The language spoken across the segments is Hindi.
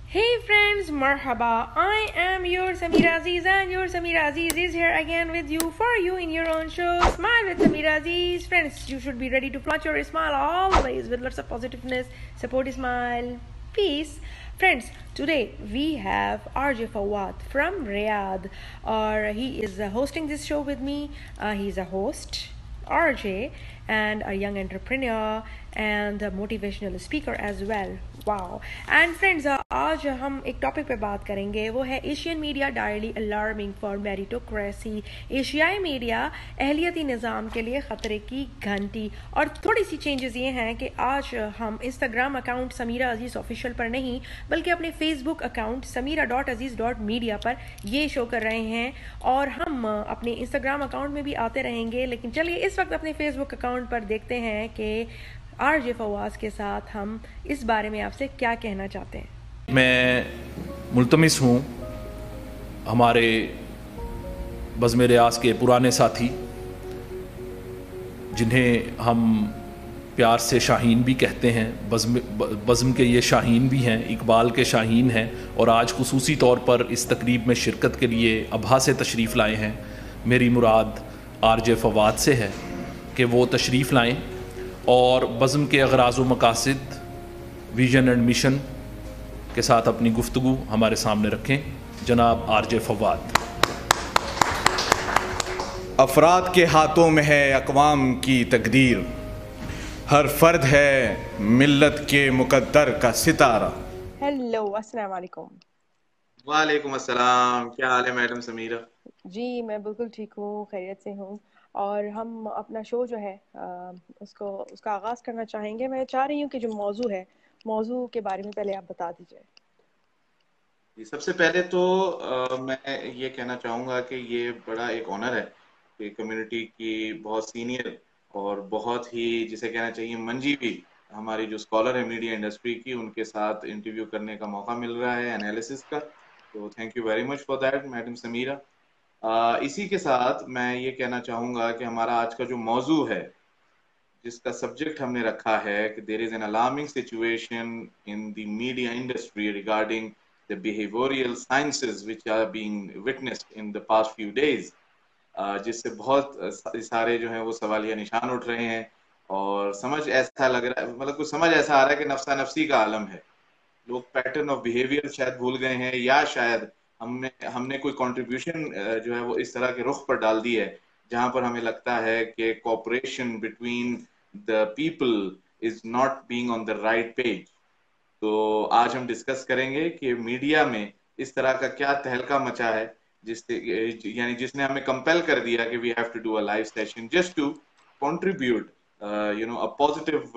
Hey friends, marhaba. I am your Samira Aziz and your Samira Aziz is here again with you for you in your own show Smile with Samira Aziz. Friends, you should be ready to flaunt your smile always with lots of positiveness, support smile, peace. Friends, today we have RJ Fawad from Riyadh, or he is hosting this show with me. He's a host, RJ, and a young entrepreneur and a motivational speaker as well. Wow and friends आज हम एक टॉपिक पे बात करेंगे, वो है Asian media direly alarming for meritocracy. एशियाई मीडिया अहलियती निज़ाम के लिए ख़तरे की घंटी। और थोड़ी सी चेंजेस ये हैं कि आज हम Instagram account Samira Aziz official पर नहीं बल्कि अपने फेसबुक अकाउंट samira.aziz.media पर ये शो कर रहे हैं, और हम अपने इंस्टाग्राम अकाउंट में भी आते रहेंगे। लेकिन चलिए इस वक्त अपने फेसबुक अकाउंट पर देखते हैं कि आरजे फवाज के साथ हम इस बारे में आपसे क्या कहना चाहते हैं। मैं मुल्तमिस हूँ हमारे बज़्म रियाज़ के पुराने साथी, जिन्हें हम प्यार से शाहीन भी कहते हैं, बज़्म के ये शाहीन भी हैं, इकबाल के शाहीन हैं, और आज खुसूसी तौर पर इस तकरीब में शिरकत के लिए अबहा से तशरीफ़ लाए हैं। मेरी मुराद आरजे फवाद से है कि वो तशरीफ़ लाएँ और बज़्म के अग़राज़ व मकासिद, विज़न एंड मिशन के साथ अपनी गुफ्तगू हमारे सामने रखें। जनाब आरजे फवाद। अफराद के हाथों में है अक़वाम की तकदीर, हर फर्द है मिल्लत के मुक़द्दर का सितारा। हेलो, अस्सलाम वालेकुम। वालेकुम अस्सलाम। क्या हाल है मैडम समीरा? जी मैं बिल्कुल ठीक हूँ, खैरियत से हूँ। और हम अपना शो जो है उसका आगाज़ करना चाहेंगे। मैं चाह रही हूँ कि जो मौजू के बारे में पहले आप बता दीजिए। सबसे पहले तो मैं ये कहना चाहूँगा कि ये बड़ा एक ऑनर है कि कम्युनिटी की बहुत सीनियर और बहुत ही जिसे कहना चाहिए मंजी भी हमारी जो स्कॉलर है मीडिया इंडस्ट्री की, उनके साथ इंटरव्यू करने का मौका मिल रहा है एनालिसिस का। तो thank you very much for that madam Samira. इसी के साथ मैं ये कहना चाहूँगा कि हमारा आज का जो मौजू है, जिसका सब्जेक्ट हमने रखा है कि there is an alarming situation in the media industry regarding the behavioural sciences which are being witnessed in the past few days, जिससे बहुत सारे जो है वो सवालिया निशान उठ रहे हैं और समझ ऐसा लग रहा है, मतलब कुछ समझ ऐसा आ रहा है कि नफ्सा नफ्सी का आलम है। लोग पैटर्न ऑफ बिहेवियर शायद भूल गए हैं, या शायद हमने हमने कोई कंट्रीब्यूशन जो है वो इस तरह के रुख पर डाल दी है जहां पर हमें लगता है कि cooperation between the people is not being on the right page. तो आज हम डिस्कस करेंगे कि मीडिया में इस तरह का क्या तहलका मचा है, जिसने हमें कंपेल कर दिया कि we have to do a live session just to contribute a positive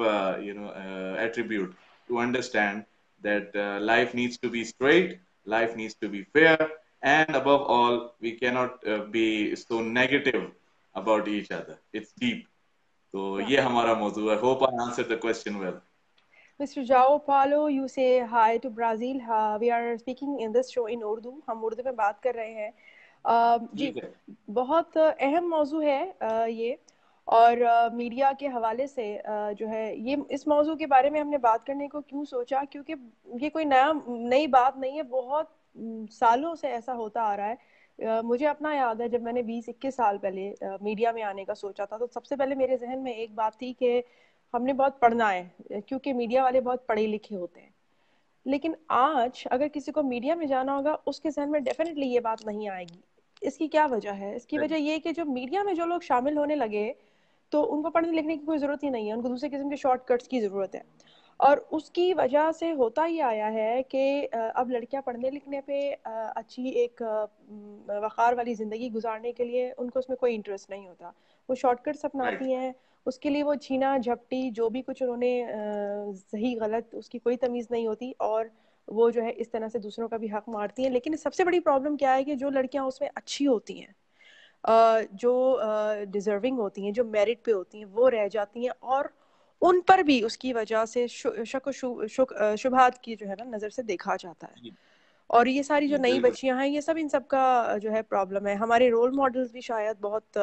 attribute to understand that life needs to be straight, life needs to be fair, and above all we cannot be so negative about each other. It's deep. तो ये हमारा मौजू है। Hope I answered the question well. Mr. Jao Paulo, you say hi to Brazil. We are speaking in this show in Urdu. हम उर्दू में बात कर रहे हैं। जी, बहुत अहम मौजू है ये, और मीडिया के हवाले से जो है ये इस मौजू के बारे में हमने बात करने को क्यों सोचा, क्योंकि ये कोई नई बात नहीं है, बहुत सालों से ऐसा होता आ रहा है। मुझे अपना याद है जब मैंने 20-21 साल पहले मीडिया में आने का सोचा था, तो सबसे पहले मेरे जहन में एक बात थी कि हमने बहुत पढ़ना है, क्योंकि मीडिया वाले बहुत पढ़े लिखे होते हैं। लेकिन आज अगर किसी को मीडिया में जाना होगा, उसके जहन में डेफिनेटली ये बात नहीं आएगी। इसकी क्या वजह है? इसकी वजह ये कि जो मीडिया में जो लोग शामिल होने लगे, तो उनको पढ़ने लिखने की कोई ज़रूरत ही नहीं है, उनको दूसरे किस्म के शॉर्टकट्स की ज़रूरत है। और उसकी वजह से होता ही आया है कि अब लड़कियां पढ़ने लिखने पे अच्छी एक वक़ार वाली ज़िंदगी गुजारने के लिए उनको उसमें कोई इंटरेस्ट नहीं होता। वो शॉर्टकट्स अपनाती हैं, उसके लिए वो छीना झपटी जो भी कुछ उन्होंने सही गलत उसकी कोई तमीज़ नहीं होती, और वो जो है इस तरह से दूसरों का भी हक मारती हैं। लेकिन सबसे बड़ी प्रॉब्लम क्या है कि जो लड़कियां उसमें अच्छी होती हैं, जो डिजर्विंग होती हैं, जो मेरिट पे होती हैं, वो रह जाती हैं, और उन पर भी उसकी वजह से शुबहात की जो है ना नज़र से देखा जाता है। और ये सारी जो नई बच्चियां हैं, ये सब इन सब का जो है प्रॉब्लम है। हमारे रोल मॉडल्स भी शायद बहुत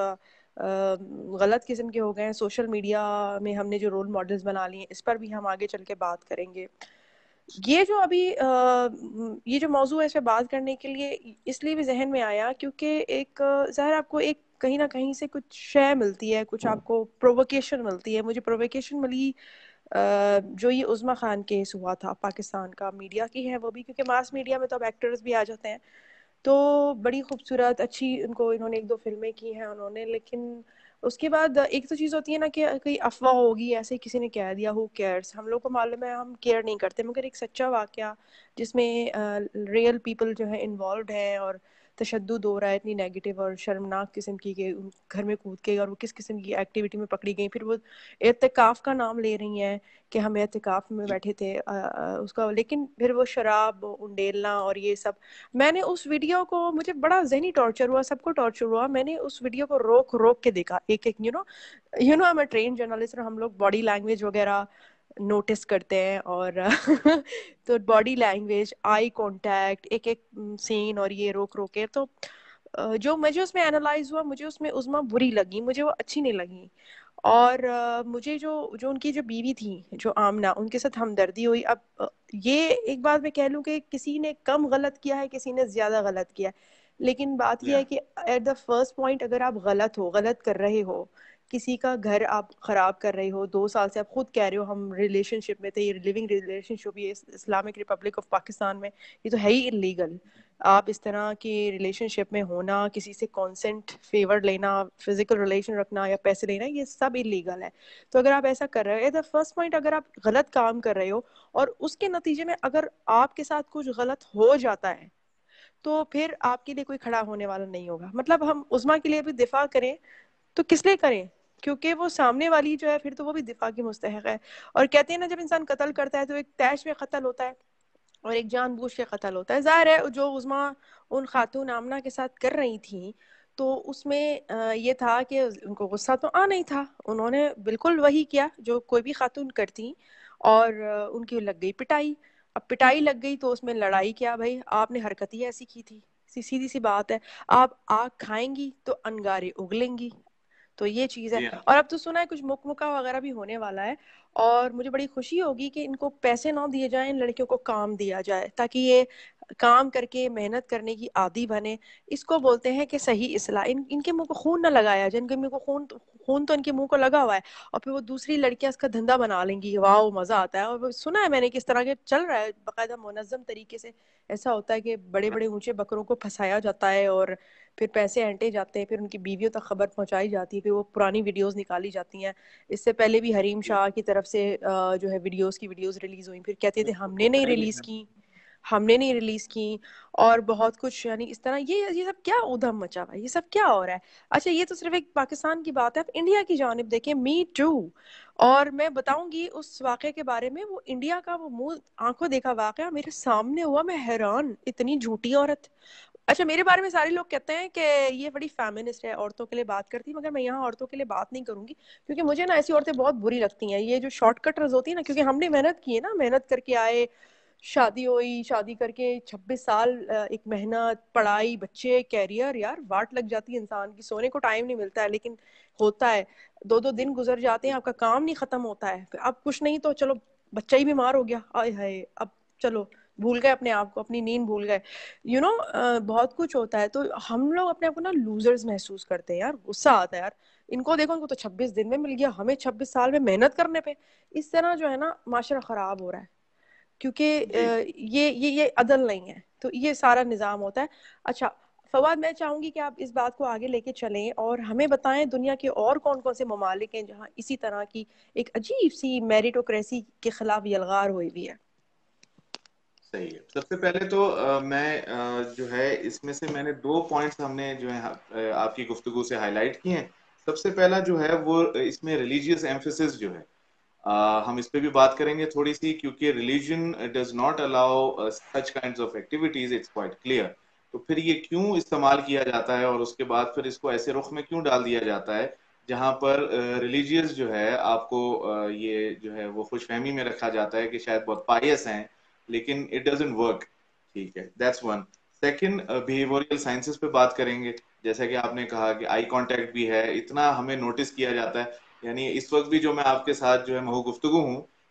गलत किस्म के हो गए हैं। सोशल मीडिया में हमने जो रोल मॉडल्स बना लिए, इस पर भी हम आगे चल के बात करेंगे। ये जो अभी ये जो मौजू है इस पे बात करने के लिए इसलिए भी जहन में आया क्योंकि एक ज़ाहिर आपको एक कहीं ना कहीं से कुछ शय मिलती है, कुछ आपको प्रोवोकेशन मिलती है। मुझे प्रोवोकेशन मिली जो ये उज़्मा खान केस हुआ था पाकिस्तान का, मीडिया की है वो भी, क्योंकि मास मीडिया में तो अब एक्टर्स भी आ जाते हैं। तो बड़ी खूबसूरत अच्छी उनको इन्होंने एक दो फिल्में की हैं उन्होंने, लेकिन उसके बाद एक तो चीज़ होती है ना कि कहीं अफवाह होगी, ऐसे ही किसी ने कह दिया, हु केयर्स, हम लोग को मालूम है, हम केयर नहीं करते। मगर एक सच्चा वाकया जिसमें रियल पीपल जो है इन्वॉल्व हैं और तशद्दुद हो रहा है इतनी नेगेटिव और शर्मनाक किस्म की कि घर में कूद के और वो किस किस्म की एक्टिविटी में पकड़ी गई, फिर वो एहतिकाफ का नाम ले रही हैं कि हम एहतिकाफ में बैठे थे उसका, लेकिन फिर वो शराब उंडेलना और ये सब। मैंने उस वीडियो को, मुझे बड़ा जहनी टॉर्चर हुआ, सबको टॉर्चर हुआ, मैंने उस वीडियो को रोक रोक के देखा एक एक, you know I am a train journalist, हम लोग बॉडी लैंग्वेज वगैरह नोटिस करते हैं और तो बॉडी लैंग्वेज, आई कांटेक्ट, एक एक सीन और ये रोक रोक के, तो जो मुझे उसमें एनालाइज हुआ, मुझे उसमें उज़्मा बुरी लगी, मुझे वो अच्छी नहीं लगी। और मुझे जो जो उनकी जो बीवी थी जो आमना, उनके साथ हमदर्दी हुई। अब ये एक बात मैं कह लूँ कि किसी ने कम गलत किया है, किसी ने ज्यादा गलत किया है, लेकिन बात यह है कि एट द फर्स्ट पॉइंट अगर आप गलत हो, गलत कर रहे हो, किसी का घर आप खराब कर रहे हो, 2 साल से आप खुद कह रहे हो हम रिलेशनशिप में थे, ये लिविंग रिलेशनशिप, ये इस्लामिक रिपब्लिक ऑफ पाकिस्तान में ये तो है ही इलीगल। आप इस तरह की रिलेशनशिप में होना, किसी से कॉन्सेंट फेवर लेना, फिजिकल रिलेशन रखना या पैसे लेना, ये सब इलीगल है। तो अगर आप ऐसा कर रहे हो, एट द फर्स्ट पॉइंट अगर आप गलत काम कर रहे हो और उसके नतीजे में अगर आपके साथ कुछ गलत हो जाता है, तो फिर आपके लिए कोई खड़ा होने वाला नहीं होगा। मतलब हम उज़्मा के लिए भी दिफा करें तो किस लिए करें, क्योंकि वो सामने वाली जो है फिर तो वो भी दिफा की मुस्तहक है। और कहते हैं ना, जब इंसान कत्ल करता है तो एक तैश में कत्ल होता है और एक जानबूझ के कत्ल होता है। जाहिर है जो उज़्मा उन खातून आमना के साथ कर रही थी, तो उसमें ये था कि उनको गुस्सा तो आना ही था, उन्होंने बिल्कुल वही किया जो कोई भी खातून करती, और उनकी लग गई पिटाई। अब पिटाई लग गई तो उसमें लड़ाई क्या भाई, आपने हरकत ही ऐसी की थी, सीधी सी बात है। आप आग खाएंगी तो अंगारे उगलेंगी, तो ये चीज़ है। और अब तो सुना है कुछ मुकमुका वगैरह भी होने वाला है, और मुझे बड़ी खुशी होगी कि इनको पैसे ना दिए जाएं, इन लड़कियों को काम दिया जाए ताकि ये काम करके मेहनत करने की आदी बने। इसको बोलते हैं कि सही इस्लाह। इनके मुंह को खून ना लगाया जाए, इनके मुंह को खून तो इनके मुंह को लगा हुआ है, और फिर वो दूसरी लड़कियां इसका धंधा बना लेंगी, वाह मजा आता है। और सुना है मैंने किस तरह के चल रहा है, बाकायदा मुनज़्ज़म तरीके से ऐसा होता है कि बड़े बड़े ऊंचे बकरों को फंसाया जाता है और फिर पैसे ऐंटे जाते हैं, फिर उनकी बीवियों तक खबर पहुंचाई जाती है, फिर वो पुरानी वीडियोस निकाली जाती हैं। इससे पहले भी हरीम शाह की तरफ से जो है वीडियोस रिलीज हुई, फिर कहते थे हमने नहीं रिलीज की, और बहुत कुछ, यानी इस तरह ये सब क्या ऊधम मचा हुआ है, ये सब क्या हो रहा है। अच्छा, ये तो सिर्फ एक पाकिस्तान की बात है, आप इंडिया की जानिब देखें, मी टू। और मैं बताऊंगी उस वाक़े के बारे में, वो इंडिया का वो मुंह आंखों देखा वाक़या मेरे सामने हुआ, मैं हैरान, इतनी झूठी औरत। अच्छा, मेरे बारे में सारे लोग कहते हैं कि ये बड़ी फेमिनिस्ट है, औरतों के लिए बात करती है, मगर मैं यहाँ औरतों के लिए बात नहीं करूंगी, क्योंकि मुझे ना ऐसी औरतें बहुत बुरी लगती हैं, ये जो शॉर्टकटर्स होती है ना, क्योंकि हमने मेहनत की है ना, मेहनत करके आए, शादी हुई, शादी करके 26 साल, एक मेहनत, पढ़ाई, बच्चे, कैरियर, यार वाट लग जाती है इंसान की, सोने को टाइम नहीं मिलता है, लेकिन होता है, 2-2 दिन गुजर जाते हैं, आपका काम नहीं खत्म होता है, फिर अब कुछ नहीं तो चलो बच्चा ही बीमार हो गया, आय हाय, अब चलो भूल गए अपने आप को, अपनी नींद भूल गए, बहुत कुछ होता है। तो हम लोग अपने आप को ना लूजर्स महसूस करते हैं यार, गुस्सा आता है यार, इनको देखो, इनको तो 26 दिन में मिल गया, हमें 26 साल में मेहनत करने पे। इस तरह जो है ना माशरा खराब हो रहा है, क्योंकि ये अदल नहीं है, तो ये सारा निज़ाम होता है। अच्छा फवाद, मैं चाहूंगी कि आप इस बात को आगे लेके चलें और हमें बताएं दुनिया के और कौन कौन से ममालिक हैं जहां इसी तरह की एक अजीब सी मेरिटोक्रेसी के खिलाफ यलगार हुई भी है। सही है। सबसे पहले तो मैं जो है इसमें से मैंने 2 पॉइंट्स हमने जो है आपकी गुफ्तगू से हाईलाइट किए हैं। सबसे पहला जो है वो इसमें रिलीजियस एम्फेसिस जो है, हम इस पे भी बात करेंगे थोड़ी सी, क्योंकि religion does not allow such kinds of activities, it's quite clear. तो फिर ये क्यों इस्तेमाल किया जाता है और उसके बाद फिर इसको ऐसे रुख में क्यों डाल दिया जाता है जहां पर रिलीजियस जो है आपको ये जो है वो खुशफहमी में रखा जाता है कि शायद बहुत पायस हैं, लेकिन इट डजंट वर्क। ठीक है, that's one. Second, behavioural sciences पे बात करेंगे। जैसा कि आपने कहा कि आई कांटेक्ट भी है, इतना हमें नोटिस किया जाता है, यानी इस वक्त भी जो मैं आपके साथ जो है महू गुफ्तगू हूँ,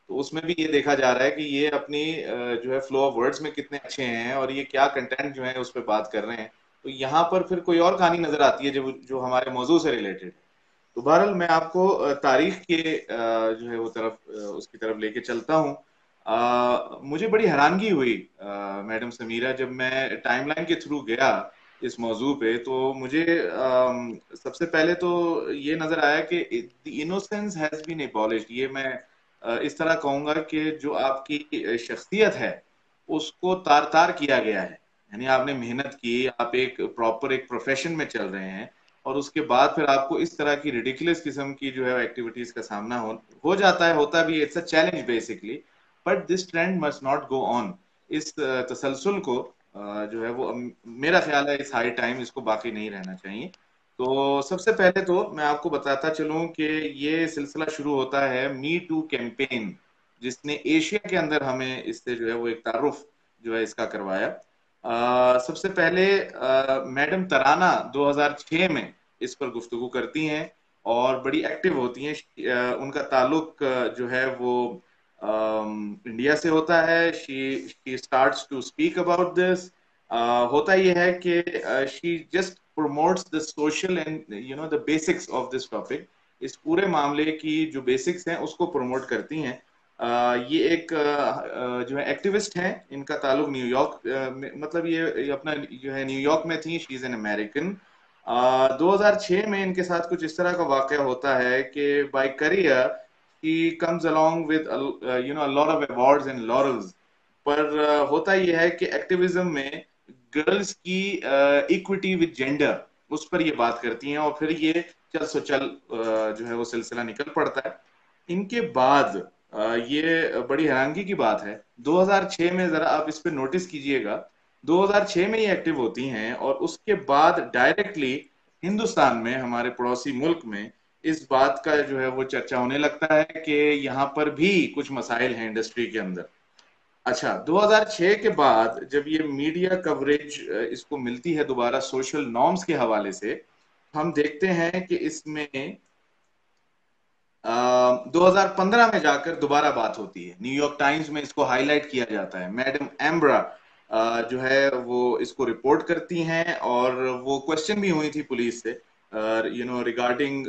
तो उसमें भी ये देखा जा रहा है कि ये अपनी जो है फ्लो ऑफ वर्ड्स में कितने अच्छे हैं और ये क्या कंटेंट जो है उस पर बात कर रहे हैं। तो यहाँ पर फिर कोई और कहानी नजर आती है जो जो हमारे मौजू से रिलेटेड है। तो बहरहाल मैं आपको तारीख के जो है वो तरफ उसकी तरफ लेके चलता हूँ। मुझे बड़ी हैरानगी हुई मैडम समीरा, जब मैं टाइमलाइन के थ्रू गया इस मौजू पे, तो मुझे सबसे पहले तो ये नजर आया कि the innocence has been abolished. ये मैं इस तरह कहूंगा कि जो आपकी शख्सियत है उसको तार तार किया गया है। यानी आपने मेहनत की, आप एक प्रॉपर एक प्रोफेशन में चल रहे हैं और उसके बाद फिर आपको इस तरह की रिडिकुलस किस्म की जो है एक्टिविटीज का सामना हो जाता है, होता भी, it's a challenge basically. But this trend must not go on. इस तसलसल को जो है वो मेरा ख्याल है इस हाई टाइम इसको बाकी नहीं रहना चाहिए। तो सबसे पहले तो मैं आपको बताता चलूं कि ये सिलसिला शुरू होता है मी टू कैंपेन, जिसने एशिया के अंदर हमें इससे जो है वो एक तारुफ जो है इसका करवाया। सबसे पहले मैडम तराना 2006 में इस पर गुफ्तगू करती हैं और बड़ी एक्टिव होती हैं। उनका ताल्लुक जो है वो इंडिया से होता है। She starts to speak about this. होता यह है कि she just promotes the social and the basics of this topic। इस पूरे मामले की जो बेसिक्स हैं उसको प्रमोट करती हैं। ये एक जो है एक्टिविस्ट हैं, इनका ताल्लुक न्यूयॉर्क मतलब ये अपना जो है न्यूयॉर्क में थी। She is an American. 2006 में इनके साथ कुछ इस तरह का वाकया होता है कि by career she comes along with lot of awards and laurels. पर होता यह है कि एक्टिविज्म में गर्ल्स की इक्विटी विद जेंडर उस पर ये बात करती हैं और फिर ये चल सो चल जो है वो सिलसिला निकल पड़ता है। इनके बाद ये बड़ी हैरानगी की बात है, 2006 में जरा आप इस पे नोटिस कीजिएगा, 2006 में ये एक्टिव होती हैं और उसके बाद डायरेक्टली हिंदुस्तान में, हमारे पड़ोसी मुल्क में, इस बात का जो है वो चर्चा होने लगता है कि यहाँ पर भी कुछ मसाइल हैं इंडस्ट्री के अंदर। अच्छा, 2006 के बाद जब ये मीडिया कवरेज इसको मिलती है दोबारा सोशल नॉर्म्स के हवाले से, हम देखते हैं कि इसमें 2015 में जाकर दोबारा बात होती है। न्यूयॉर्क टाइम्स में इसको हाईलाइट किया जाता है। मैडम एम्ब्रा जो है वो इसको रिपोर्ट करती हैं और वो क्वेश्चन भी हुई थी पुलिस से regarding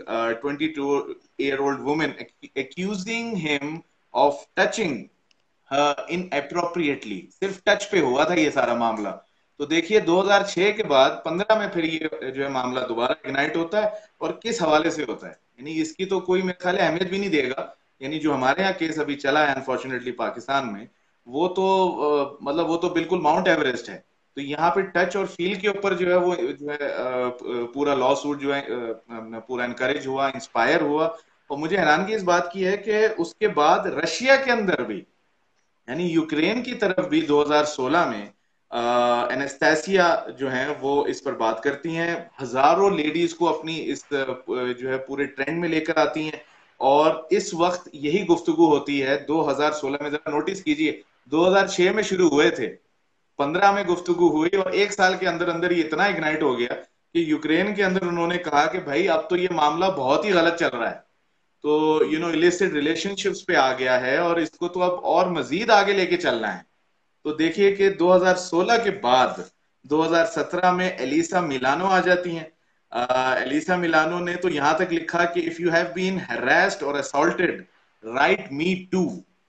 22-year-old women accusing him of touching inappropriately. सिर्फ टच पे हुआ था ये सारा मामला। तो देखिए 2006 के बाद 15 में फिर ये जो है मामला दोबारा इग्नाइट होता है और किस हवाले से होता है, यानी इसकी तो कोई मेरे ख्याल अहमियत भी नहीं देगा। यानी जो हमारे यहाँ केस अभी चला है अनफॉर्चुनेटली पाकिस्तान में, वो तो मतलब वो तो बिल्कुल माउंट एवरेस्ट है। तो यहाँ पे टच और फील के ऊपर जो है वो जो है पूरा लॉ सूट जो है पूरा इनकरेज हुआ, इंस्पायर हुआ। और मुझे हैरानगी इस बात की है कि उसके बाद रशिया के अंदर भी, यानी यूक्रेन की तरफ भी 2016 में एनेस्थेसिया जो है वो इस पर बात करती हैं। हजारों लेडीज को अपनी इस जो है पूरे ट्रेंड में लेकर आती हैं और इस वक्त यही गुफ्तगू होती है। 2016 में, जरा नोटिस कीजिए, 2006 में शुरू हुए थे, 15 में गुफ्तगू हुई और एक साल के अंदर अंदर ये इतना इग्नाइट हो गया कि यूक्रेन के अंदर उन्होंने कहा कि भाई अब तो ये मामला बहुत ही गलत चल रहा है। तो इलिसिट रिलेशनशिप्स पे आ गया है और इसको तो अब और मजीद आगे लेके चलना है। तो देखिए कि 2016 के बाद 2017 में एलिसा मिलानो आ जाती हैं। एलिसा मिलानो ने तो यहां तक लिखा कि if you have been harassed और असॉल्टेड राइट मी टू।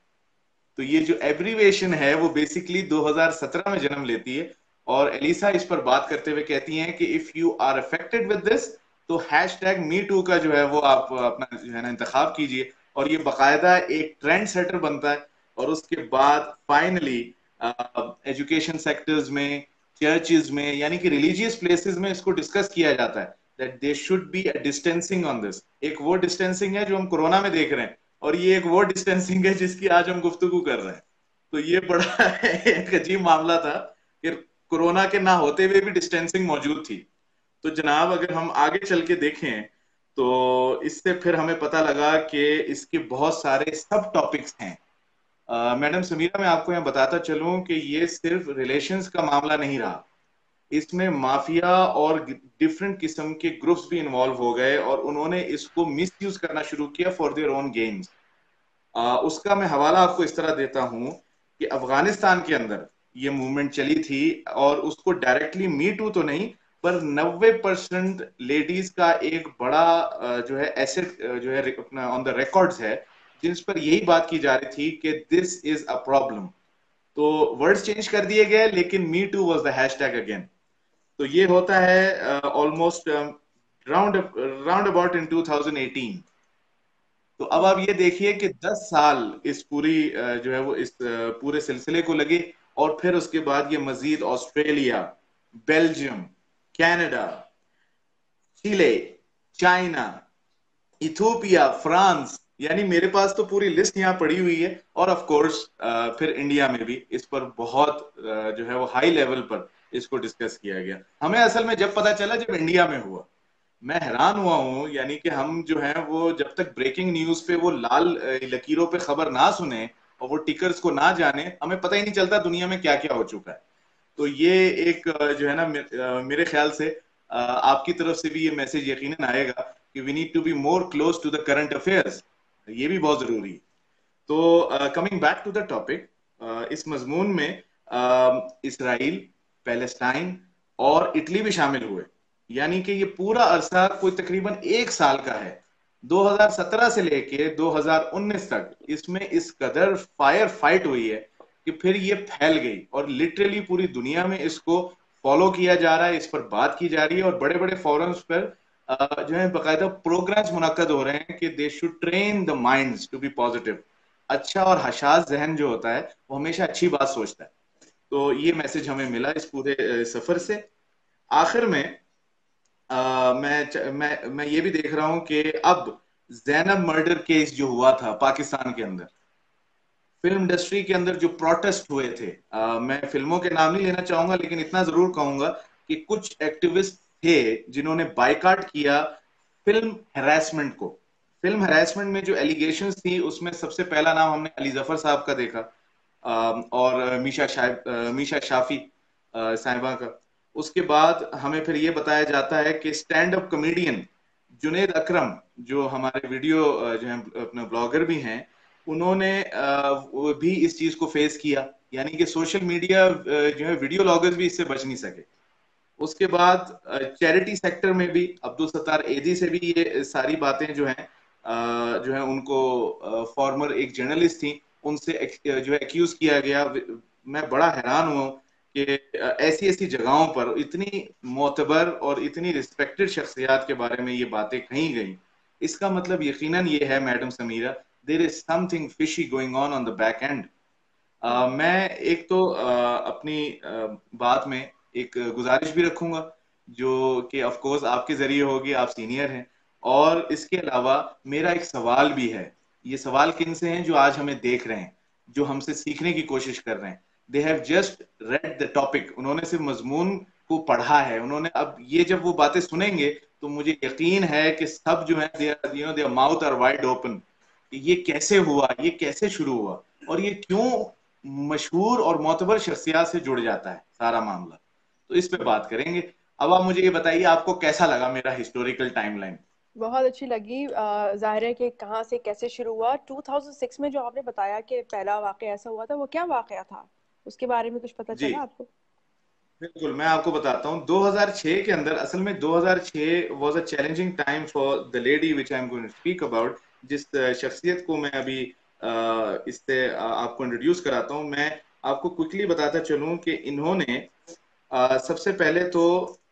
तो ये जो एब्रीवेशन है वो बेसिकली 2017 में जन्म लेती है और एलिसा इस पर बात करते हुए कहती हैं कि if you are affected with this तो हैशटैग मी टू का जो है वो आप अपना जो है ना इंतखाब कीजिए। और ये बाकायदा एक ट्रेंड सेटर बनता है। और उसके बाद फाइनली एजुकेशन सेक्टर्स में, चर्चेज में, यानी कि रिलीजियस प्लेसेस में इसको डिस्कस किया जाता है that they should be a distancing on this. एक वो डिस्टेंसिंग है जो हम कोरोना में देख रहे हैं और ये एक वो डिस्टेंसिंग है जिसकी आज हम गुफ्तगू कर रहे हैं। तो ये बड़ा एक अजीब मामला था कि कोरोना के ना होते हुए भी डिस्टेंसिंग मौजूद थी। तो जनाब अगर हम आगे चल के देखें तो इससे फिर हमें पता लगा कि इसके बहुत सारे सब टॉपिक्स हैं। मैडम समीरा, मैं आपको यहाँ बताता चलूं कि ये सिर्फ रिलेशंस का मामला नहीं रहा, इसमें माफिया और डिफरेंट किस्म के ग्रुप्स भी इन्वॉल्व हो गए और उन्होंने इसको मिसयूज करना शुरू किया फॉर देयर ओन गेम्स। उसका मैं हवाला आपको इस तरह देता हूं कि अफगानिस्तान के अंदर ये मूवमेंट चली थी और उसको डायरेक्टली मी टू तो नहीं पर 90% लेडीज का एक बड़ा जो है एसेट जो है अपना ऑन द रिकॉर्ड्स है जिस पर यही बात की जा रही थी कि दिस इज अ प्रॉब्लम। तो वर्ड्स चेंज कर दिए गए लेकिन me too was the hashtag again. तो ये होता है almost round round about in 2018। तो अब आप ये देखिए कि 10 साल इस पूरी जो है वो इस पूरे सिलसिले को लगे और फिर उसके बाद ये मजीद Australia, Belgium, Canada, Chile, China, Ethiopia, France, यानी मेरे पास तो पूरी लिस्ट यहाँ पड़ी हुई है। और ऑफ कोर्स फिर इंडिया में भी इस पर बहुत जो है वो हाई लेवल पर इसको डिस्कस किया गया। हमें असल में जब पता चला जब इंडिया में हुआ, मैं हैरान हुआ हूं। यानी कि हम जो है वो जब तक ब्रेकिंग न्यूज पे वो लाल लकीरों पे खबर ना सुने और वो टिकर्स को ना जाने, हमें पता ही नहीं चलता दुनिया में क्या क्या हो चुका है। तो ये एक जो है ना मेरे ख्याल से आपकी तरफ से भी ये मैसेज यकीनन आएगा कि we need to be more close to the current affairs. ये भी बहुत जरूरी है। तो coming back to the topic, इस मजमून में इसराइल, पैलेस्टाइन और इटली भी शामिल हुए। यानी कि ये पूरा अरसा कोई तकरीबन 1 साल का है, 2017 से लेके 2019 तक इसमें इस कदर फायर फाइट हुई है कि फिर ये फैल गई और लिटरली पूरी दुनिया में इसको फॉलो किया जा रहा है, इस पर बात की जा रही है और बड़े बड़े फोरम्स पर जो है बाकायदा प्रोग्राम्स मुनक्कद हो रहे हैं कि they should train the minds to be positive. अच्छा और हशास जहन जो होता है वो हमेशा अच्छी बात सोचता है। तो ये मैसेज हमें मिला इस पूरे सफर से। आखिर में मैं ये भी देख रहा हूं कि अब जैनब मर्डर केस जो हुआ था पाकिस्तान के अंदर, फिल्म इंडस्ट्री के अंदर जो प्रोटेस्ट हुए थे, मैं फिल्मों के नाम नहीं लेना चाहूंगा लेकिन इतना जरूर कहूंगा कि कुछ एक्टिविस्ट थे जिन्होंने बाइकाट किया फिल्म हैरेसमेंट को। फिल्म हैरेसमेंट में जो एलिगेशंस थी उसमें सबसे पहला नाम हमने अली जफर साहब का देखा और मीशा शाफी साहिबा का। उसके बाद हमें फिर ये बताया जाता है कि stand up comedian Junaid Akram जो हमारे वीडियो जो है अपने ब्लॉगर भी हैं, उन्होंने भी इस चीज को फेस किया। यानी कि सोशल मीडिया जो है वीडियो ब्लॉगर्स भी इससे बच नहीं सके। उसके बाद चैरिटी सेक्टर में भी अब्दुल सत्तार एदी से भी ये सारी बातें जो है उनको फॉर्मर एक जर्नलिस्ट थी उनसे जो है एक्यूज किया गया। मैं बड़ा हैरान हुआ कि ऐसी ऐसी जगहों पर इतनी मोतबर और इतनी रिस्पेक्टेड शख्सियात के बारे में ये बातें कही गई। इसका मतलब यकीनन ये है madam Samira, there is something fishy going on the back end. मैं एक तो अपनी बात में एक गुजारिश भी रखूंगा जो कि ऑफ कोर्स आपके जरिए होगी, आप सीनियर हैं। और इसके अलावा मेरा एक सवाल भी है। ये सवाल किन से हैं? जो आज हमें देख रहे हैं, जो हमसे सीखने की कोशिश कर रहे हैं। They have just read the topic, उन्होंने सिर्फ मजमून को पढ़ा है। उन्होंने अब ये जब वो बातें सुनेंगे तो मुझे यकीन है कि सब जो है their mouth are wide open. ये कैसे हुआ, ये कैसे शुरू हुआ और ये क्यों मशहूर और मोतबर शख्सियात से जुड़ जाता है सारा मामला। तो इस पे बात करेंगे। अब आप मुझे ये बताइए आपको कैसा लगा मेरा हिस्टोरिकल टाइमलाइन? बहुत अच्छी लगी। जाहिर है कि कहाँ से कैसे शुरू हुआ। 2006 में जो आपने बताया कि पहला वाकया ऐसा हुआ था, वो क्या वाकया था? उसके बारे में कुछ पता चला आपको? बिल्कुल, मैं आपको बताता हूँ। 2006 के अंदर, असल में 2006 was a challenging time for the lady which I am going to speak about. जिस शख्सियत को मैं अभी इससे आपको इंट्रोड्यूस कराता हूँ, मैं आपको क्विकली बताता चलूं कि इन्होंने सबसे पहले तो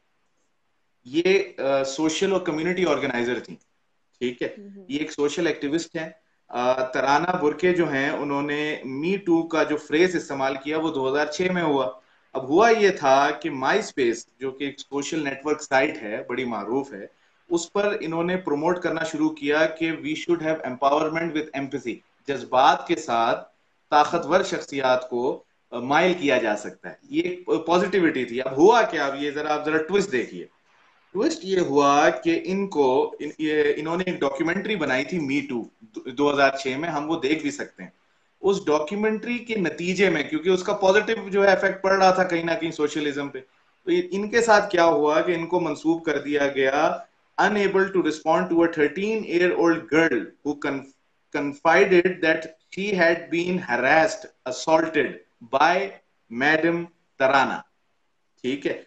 ये सोशल और कम्युनिटी ऑर्गेनाइजर थी। ठीक है, ये एक सोशल एक्टिविस्ट है। तराना बुरके जो हैं उन्होंने मी टू का जो फ्रेज इस्तेमाल किया वो 2006 में हुआ। अब हुआ ये था कि माई स्पेस जो कि एक सोशल नेटवर्क साइट है, बड़ी मारूफ है, उस पर इन्होंने प्रमोट करना शुरू किया कि we should have empowerment with empathy. जज्बात के साथ ताकतवर शख्सियात को माइल किया जा सकता है, ये पॉजिटिविटी थी। अब हुआ क्या, अब ये आप जरा ट्विस्ट देखिए। ट्विस्ट ये हुआ कि इन्होंने एक डॉक्यूमेंट्री बनाई थी मी टू 2006 में, हम वो देख भी सकते हैं। उस डॉक्यूमेंट्री के नतीजे में, क्योंकि उसका पॉजिटिव जो है इफेक्ट पड़ रहा था कहीं ना कहीं सोशलिज्म पे, तो इनके साथ क्या हुआ कि इनको मंसूब कर दिया गया unable to respond to a 13-year-old girl who confided that she had been harassed, assaulted by Madam Tarana. ठीक है।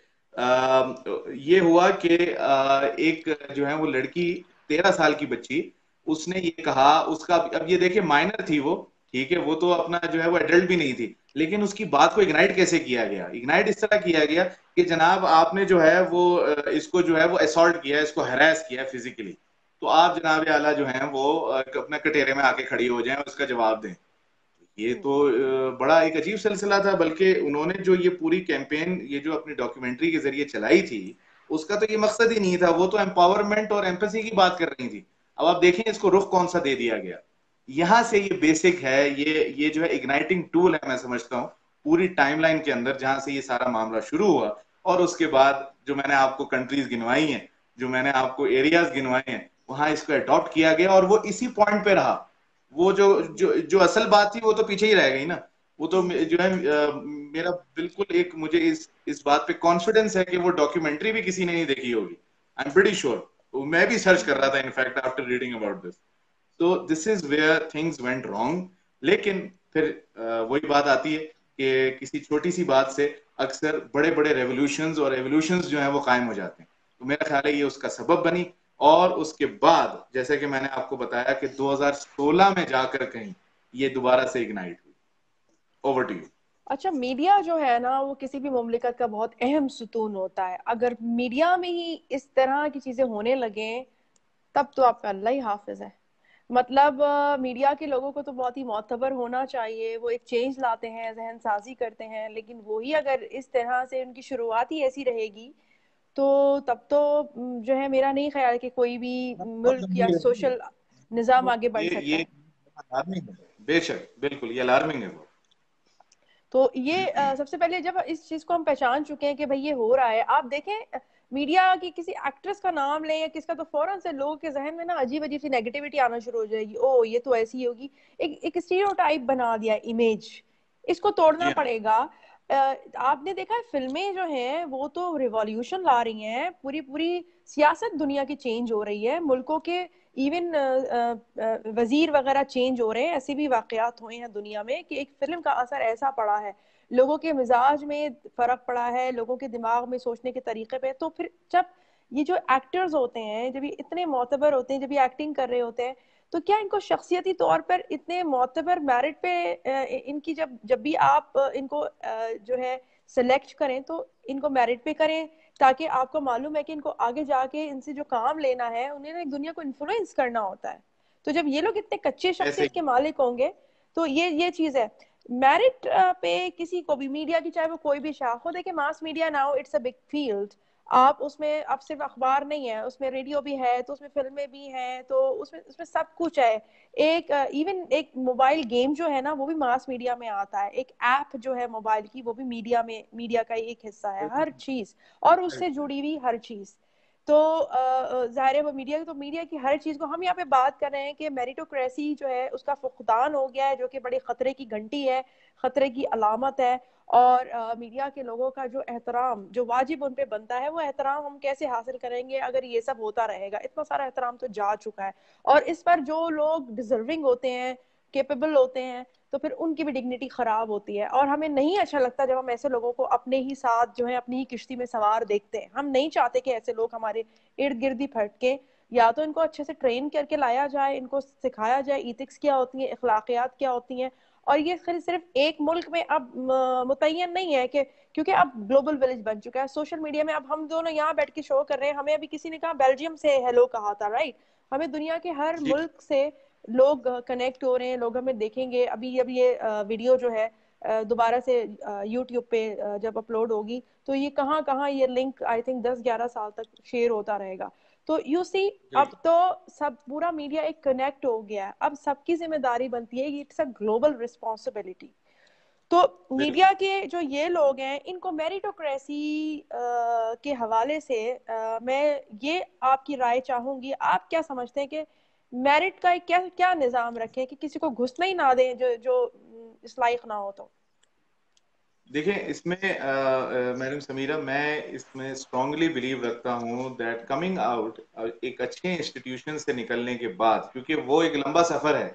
ये हुआ कि एक जो है वो लड़की 13 साल की बच्ची, उसने ये कहा, उसका अब ये देखिए माइनर थी वो, ठीक है, वो तो अपना जो है वो एडल्ट भी नहीं थी, लेकिन उसकी बात को इग्नाइट कैसे किया गया? इग्नाइट इस तरह किया गया कि जनाब आपने जो है वो इसको जो है वो असॉल्ट किया, इसको हरास किया फिजिकली, तो आप जनाब आला जो है वो अपने कटेरे में आके खड़ी हो जाएं और उसका जवाब दें। ये तो बड़ा एक अजीब सिलसिला था। बल्कि उन्होंने जो ये पूरी कैंपेन ये जो अपनी डॉक्यूमेंट्री के जरिए चलाई थी, उसका तो ये मकसद ही नहीं था, वो तो एम्पावरमेंट और एम्पैथी की बात कर रही थी। अब आप देखें इसको रुख कौन सा दे दिया गया। यहां से ये बेसिक है, ये जो है इग्नाइटिंग टूल है, मैं समझता हूँ पूरी टाइमलाइन के अंदर, जहां से ये सारा मामला शुरू हुआ। और उसके बाद जो मैंने आपको कंट्रीज गिनवाई हैं, जो मैंने आपको एरियाज गिनवाए हैं, वहां इसको अडॉप्ट किया गया और वो इसी पॉइंट पे रहा। वो जो जो जो असल बात थी वो तो पीछे ही रह गई ना। वो तो जो है मेरा बिल्कुल एक मुझे इस बात पे कॉन्फिडेंस है कि वो डॉक्यूमेंट्री भी किसी ने नहीं देखी होगी। आई एम प्रीटी श्योर, मैं भी सर्च कर रहा था in fact after reading about this. तो this is where things went wrong. लेकिन फिर वही बात आती है कि किसी छोटी सी बात से अक्सर बड़े बड़े रेवोल्यूशंस और एवोल्यूशंस जो है वो कायम हो जाते हैं। तो मेरा ख्याल है ये उसका सबब बनी। और उसके बाद जैसे कि मैंने आपको बताया कि 2016 में जाकर कहीं ये दोबारा से इग्नाइट हुई। Over to you. अच्छा, मीडिया जो है ना वो किसी भी मुमलिकत का बहुत अहम सुतून होता है। अगर मीडिया में ही इस तरह की चीजें होने लगे तब तो आपका अल्लाह ही हाफिज है। मतलब मीडिया के लोगों को तो बहुत ही मोतबर होना चाहिए, वो एक चेंज लाते हैं, जहन साजी करते हैं, लेकिन वही अगर इस तरह से उनकी शुरुआत ही ऐसी रहेगी तो तब तो जो है मेरा नहीं ख्याल कि कोई भी मुल्क या सोशल निज़ाम आगे बढ़ सकता है। अलार्मिंग है, बेशक बिल्कुल ये अलार्मिंग है वो। तो ये सबसे पहले जब इस चीज को हम पहचान चुके हैं कि भाई ये हो रहा है, आप देखें मीडिया की किसी एक्ट्रेस का नाम लें या किसका, तो फौरन से लोगों के जहन में ना अजीब अजीब सी नेगेटिविटी आना शुरू हो जाएगी। ओ ये तो ऐसी होगी, एक स्टीरियोटाइप बना दिया, इमेज, इसको तोड़ना पड़ेगा। आपने देखा है फिल्में जो हैं वो तो रिवॉल्यूशन ला रही हैं, पूरी पूरी सियासत दुनिया की चेंज हो रही है, मुल्कों के इवन वजीर वगैरह चेंज हो रहे हैं। ऐसे भी वाकयात हुए हैं दुनिया में कि एक फिल्म का असर ऐसा पड़ा है, लोगों के मिजाज में फर्क पड़ा है, लोगों के दिमाग में सोचने के तरीके पे। तो फिर जब ये जो एक्टर्स होते हैं, जब ये इतने मोतबर होते हैं, जब ये एक्टिंग कर रहे होते हैं, तो क्या इनको शख्सियती तौर पर इतने मोतबर मेरिट पे इनकी जब जब भी आप इनको जो है सिलेक्ट करें तो इनको मेरिट पे करें, ताकि आपको मालूम है कि इनको आगे जाके इनसे जो काम लेना है उन्हें ना एक दुनिया को इन्फ्लुएंस करना होता है। तो जब ये लोग इतने कच्चे शख्सियत के मालिक होंगे तो ये चीज है। मेरिट पे किसी को भी, मीडिया की चाहे वो कोई भी शाख हो, देखिए mass media now it's a big field. आप उसमें अब सिर्फ अखबार नहीं है, उसमें रेडियो भी है, तो उसमें फिल्में भी हैं, तो उसमें उसमें सब कुछ है। एक इवन एक मोबाइल गेम जो है ना वो भी मास मीडिया में आता है, एक ऐप जो है मोबाइल की वो भी मीडिया का एक हिस्सा है, हर चीज और उससे जुड़ी हुई हर चीज। तो जाहिर है वो मीडिया, तो मीडिया की हर चीज को हम यहाँ पे बात कर रहे हैं कि मेरिटोक्रेसी जो है उसका फुकदान हो गया है, जो कि बड़े खतरे की घंटी है, खतरे की अलामत है। और मीडिया के लोगों का जो एहतराम जो वाजिब उन पे बनता है, वो एहतराम हम कैसे हासिल करेंगे अगर ये सब होता रहेगा? इतना सारा एहतराम तो जा चुका है, और इस पर जो लोग डिजर्विंग होते हैं, केपेबल होते हैं, तो फिर उनकी भी डिग्निटी खराब होती है। और हमें नहीं अच्छा लगता जब हम ऐसे लोगों को अपने ही साथ जो है अपनी ही किश्ती में सवार देखते हैं। हम नहीं चाहते कि ऐसे लोग हमारे इर्द गिर्द ही भटके। या तो इनको अच्छे से ट्रेन करके लाया जाए, इनको सिखाया जाए इथिक्स क्या होती है, अखलाकियात क्या होती हैं। और ये सिर्फ एक मुल्क में अब मुतय्यन नहीं है कि क्योंकि अब ग्लोबल विलेज बन चुका है सोशल मीडिया में। अब हम दोनों यहाँ बैठ के शो कर रहे हैं, हमें अभी किसी ने कहा बेल्जियम से हेलो कहा था, राइट? हमें दुनिया के हर मुल्क से लोग कनेक्ट हो रहे हैं, लोग हमें देखेंगे। अभी अब ये वीडियो जो है दोबारा से यूट्यूब पे जब अपलोड होगी तो ये कहाँ कहाँ ये लिंक आई थिंक 10-11 साल तक शेयर होता रहेगा। तो यू सी अब तो सब पूरा मीडिया एक कनेक्ट हो गया है, अब सबकी जिम्मेदारी बनती है, इट्स अ ग्लोबल रिस्पॉन्सिबिलिटी। तो मीडिया के जो ये लोग हैं इनको मेरिटोक्रेसी के हवाले से मैं ये आपकी राय चाहूंगी। आप क्या समझते हैं कि मेरिट का क्या क्या निजाम रखें कि किसी को घुसना ही ना दें जो जो इस लायक ना हो? तो देखिए इसमें मैडम समीरा, मैं इसमें स्ट्रांगली बिलीव रखता हूँ दैट कमिंग आउट एक अच्छे इंस्टीट्यूशन से निकलने के बाद, क्योंकि वो एक लंबा सफर है,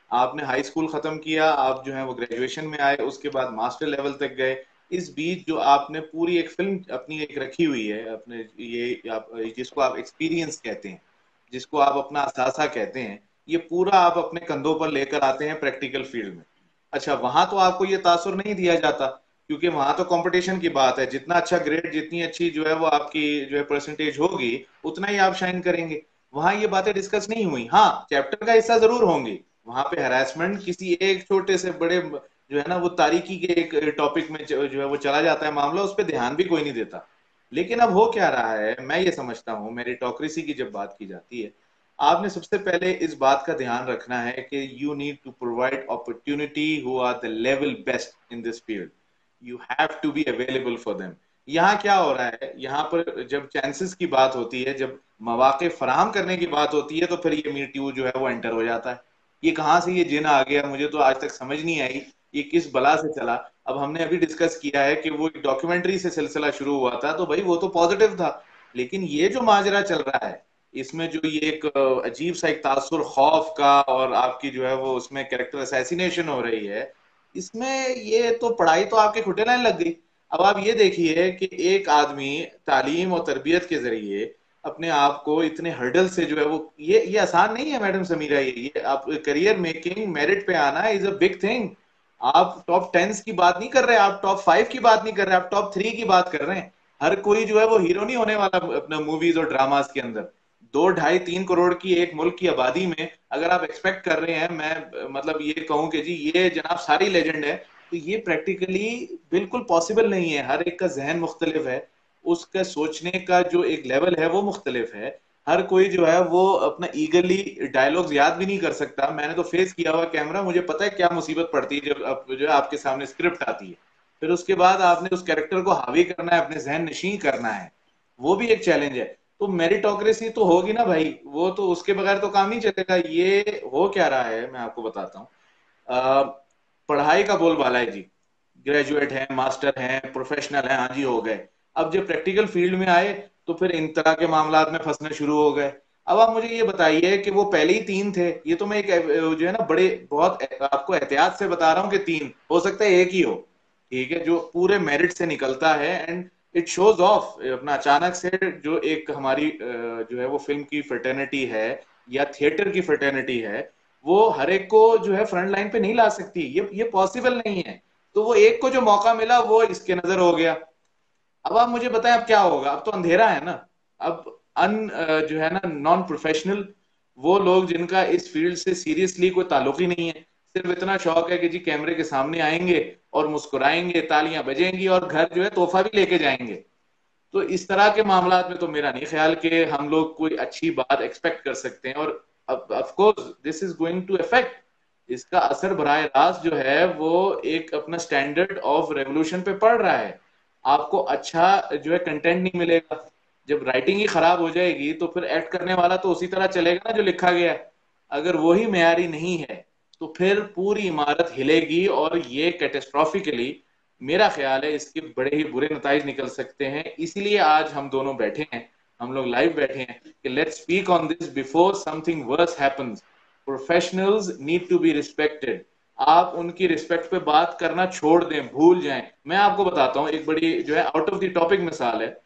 आपने हाई स्कूल खत्म किया, आप जो है वो ग्रेजुएशन में आए, उसके बाद मास्टर लेवल तक गए। इस बीच जो आपने पूरी एक फिल्म अपनी एक रखी हुई है अपने, ये आप जिसको आप एक्सपीरियंस कहते हैं, जिसको आप अपना असासा कहते हैं, ये पूरा आप अपने कंधों पर लेकर आते हैं प्रैक्टिकल फील्ड में। अच्छा, वहां तो आपको ये तासुर नहीं दिया जाता, क्योंकि वहां तो कंपटीशन की बात है, जितना अच्छा ग्रेड, जितनी अच्छी जो है वो आपकी जो है परसेंटेज होगी, उतना ही आप शाइन करेंगे। वहां ये बातें डिस्कस नहीं हुई। हाँ, चैप्टर का हिस्सा जरूर होंगी, वहां पे हरासमेंट किसी एक छोटे से बड़े जो है ना वो तारीकी के एक टॉपिक में जो है वो चला जाता है मामला, उस पर ध्यान भी कोई नहीं देता। लेकिन अब हो क्या रहा है, मैं ये समझता हूँ, मेरिटोक्रेसी की जब बात की जाती है, आपने सबसे पहले इस बात का ध्यान रखना है कि you need to provide opportunity who are the level best in this field, you have to be available for them. यहाँ क्या हो रहा है, यहाँ पर जब चांसेस की बात होती है, जब मौके फराहम करने की बात होती है, तो फिर ये मी टू जो है वो एंटर हो जाता है। ये कहाँ से ये जिन आ गया, मुझे तो आज तक समझ नहीं आई ये किस बला से चला। अब हमने अभी डिस्कस किया है कि वो एक डॉक्यूमेंट्री से सिलसिला शुरू हुआ था, तो भाई वो तो पॉजिटिव था, लेकिन ये जो माजरा चल रहा है, इसमें जो ये एक अजीब सा एक तासुर खौफ का, और आपकी जो है वो उसमें कैरेक्टर असैसिनेशन हो रही है, इसमें ये तो पढ़ाई तो आपके खुटे लाइन लग गई। अब आप ये देखिए कि एक आदमी तालीम और तरबियत के जरिए अपने आप को इतने हर्डल से जो है वो, ये आसान नहीं है मैडम समीरा, ये आप करियर मेकिंग, मेरिट पे आना इज अ बिग थिंग। आप टॉप 10 की बात नहीं कर रहे, आप टॉप 5 की बात नहीं कर रहे, आप टॉप 3 की बात कर रहे हैं। हर कोई जो है वो हीरो नहीं होने वाला अपना मूवीज और ड्रामास के अंदर। 2-2.5-3 करोड़ की एक मुल्क की आबादी में अगर आप एक्सपेक्ट कर रहे हैं, मैं मतलब ये कहूं कि जी ये जनाब सारी लेजेंड है, तो ये प्रैक्टिकली बिल्कुल पॉसिबल नहीं है। हर एक का जहन मुख्तलिफ है, उसका सोचने का जो एक लेवल है वो मुख्तलिफ है। हर कोई जो है वो अपना ईगरली डायलॉग्स याद भी नहीं कर सकता। मैंने तो फेस किया हुआ कैमरा, मुझे पता है क्या मुसीबत पड़ती है जब जो है आपके सामने स्क्रिप्ट आती है, फिर उसके बाद आपने उस कैरेक्टर को हावी करना है, अपने जहन नशीं करना है, वो भी एक चैलेंज है। तो मेरिटोक्रेसी तो होगी ना भाई, वो तो उसके बगैर तो काम नहीं चलेगा। ये हो क्या रहा है मैं आपको बताता हूँ। पढ़ाई का बोलबाला है जी, ग्रेजुएट हैं, मास्टर हैं, प्रोफेशनल हैं, हाँ जी हो गए। अब जब प्रैक्टिकल फील्ड में आए तो फिर इन तरह के मामला में फंसने शुरू हो गए। अब आप मुझे ये बताइए कि वो पहले ही 3 थे, ये तो मैं एक जो है ना बड़े बहुत आपको एहतियात से बता रहा हूँ कि 3 हो सकता है, एक ही हो, ठीक है, जो पूरे मेरिट से निकलता है, एंड इट शोज ऑफ अपना अचानक से जो एक हमारी जो है वो फिल्म की फ्रेटर्निटी है या थिएटर की फ्रेटर्निटी है, वो हर एक को जो है फ्रंट लाइन पे नहीं ला सकती, ये पॉसिबल नहीं है। तो वो एक को जो मौका मिला वो इसके नजर हो गया। अब आप मुझे बताएं अब क्या होगा, अब तो अंधेरा है ना। अब जो है ना नॉन प्रोफेशनल, वो लोग जिनका इस फील्ड से सीरियसली कोई ताल्लुक ही नहीं है, सिर्फ इतना शौक है कि जी कैमरे के सामने आएंगे और मुस्कुराएंगे, तालियां बजेंगी और घर जो है तोहफा भी लेके जाएंगे। तो इस तरह के मामला में तो मेरा नहीं ख्याल कि हम लोग कोई अच्छी बात एक्सपेक्ट कर सकते हैं। और of course this is going to effect, इसका असर बराह रास्त जो है वो एक अपना स्टैंडर्ड ऑफ रेवोल्यूशन पे पड़ रहा है। आपको अच्छा जो है कंटेंट नहीं मिलेगा, जब राइटिंग ही खराब हो जाएगी तो फिर एक्ट करने वाला तो उसी तरह चलेगा ना जो लिखा गया है। अगर वही मेयारी नहीं है तो फिर पूरी इमारत हिलेगी, और ये कैटेस्ट्रॉफिकली मेरा ख्याल है इसके बड़े ही बुरे नताइज निकल सकते हैं। इसीलिए आज हम दोनों बैठे हैं, हम लोग लाइव बैठे हैं कि let's speak on this before something worse happens. Professionals need to be respected. आप उनकी रिस्पेक्ट पे बात करना छोड़ दें, भूल जाएं। मैं आपको बताता हूं एक बड़ी जो है आउट ऑफ द टॉपिक मिसाल है।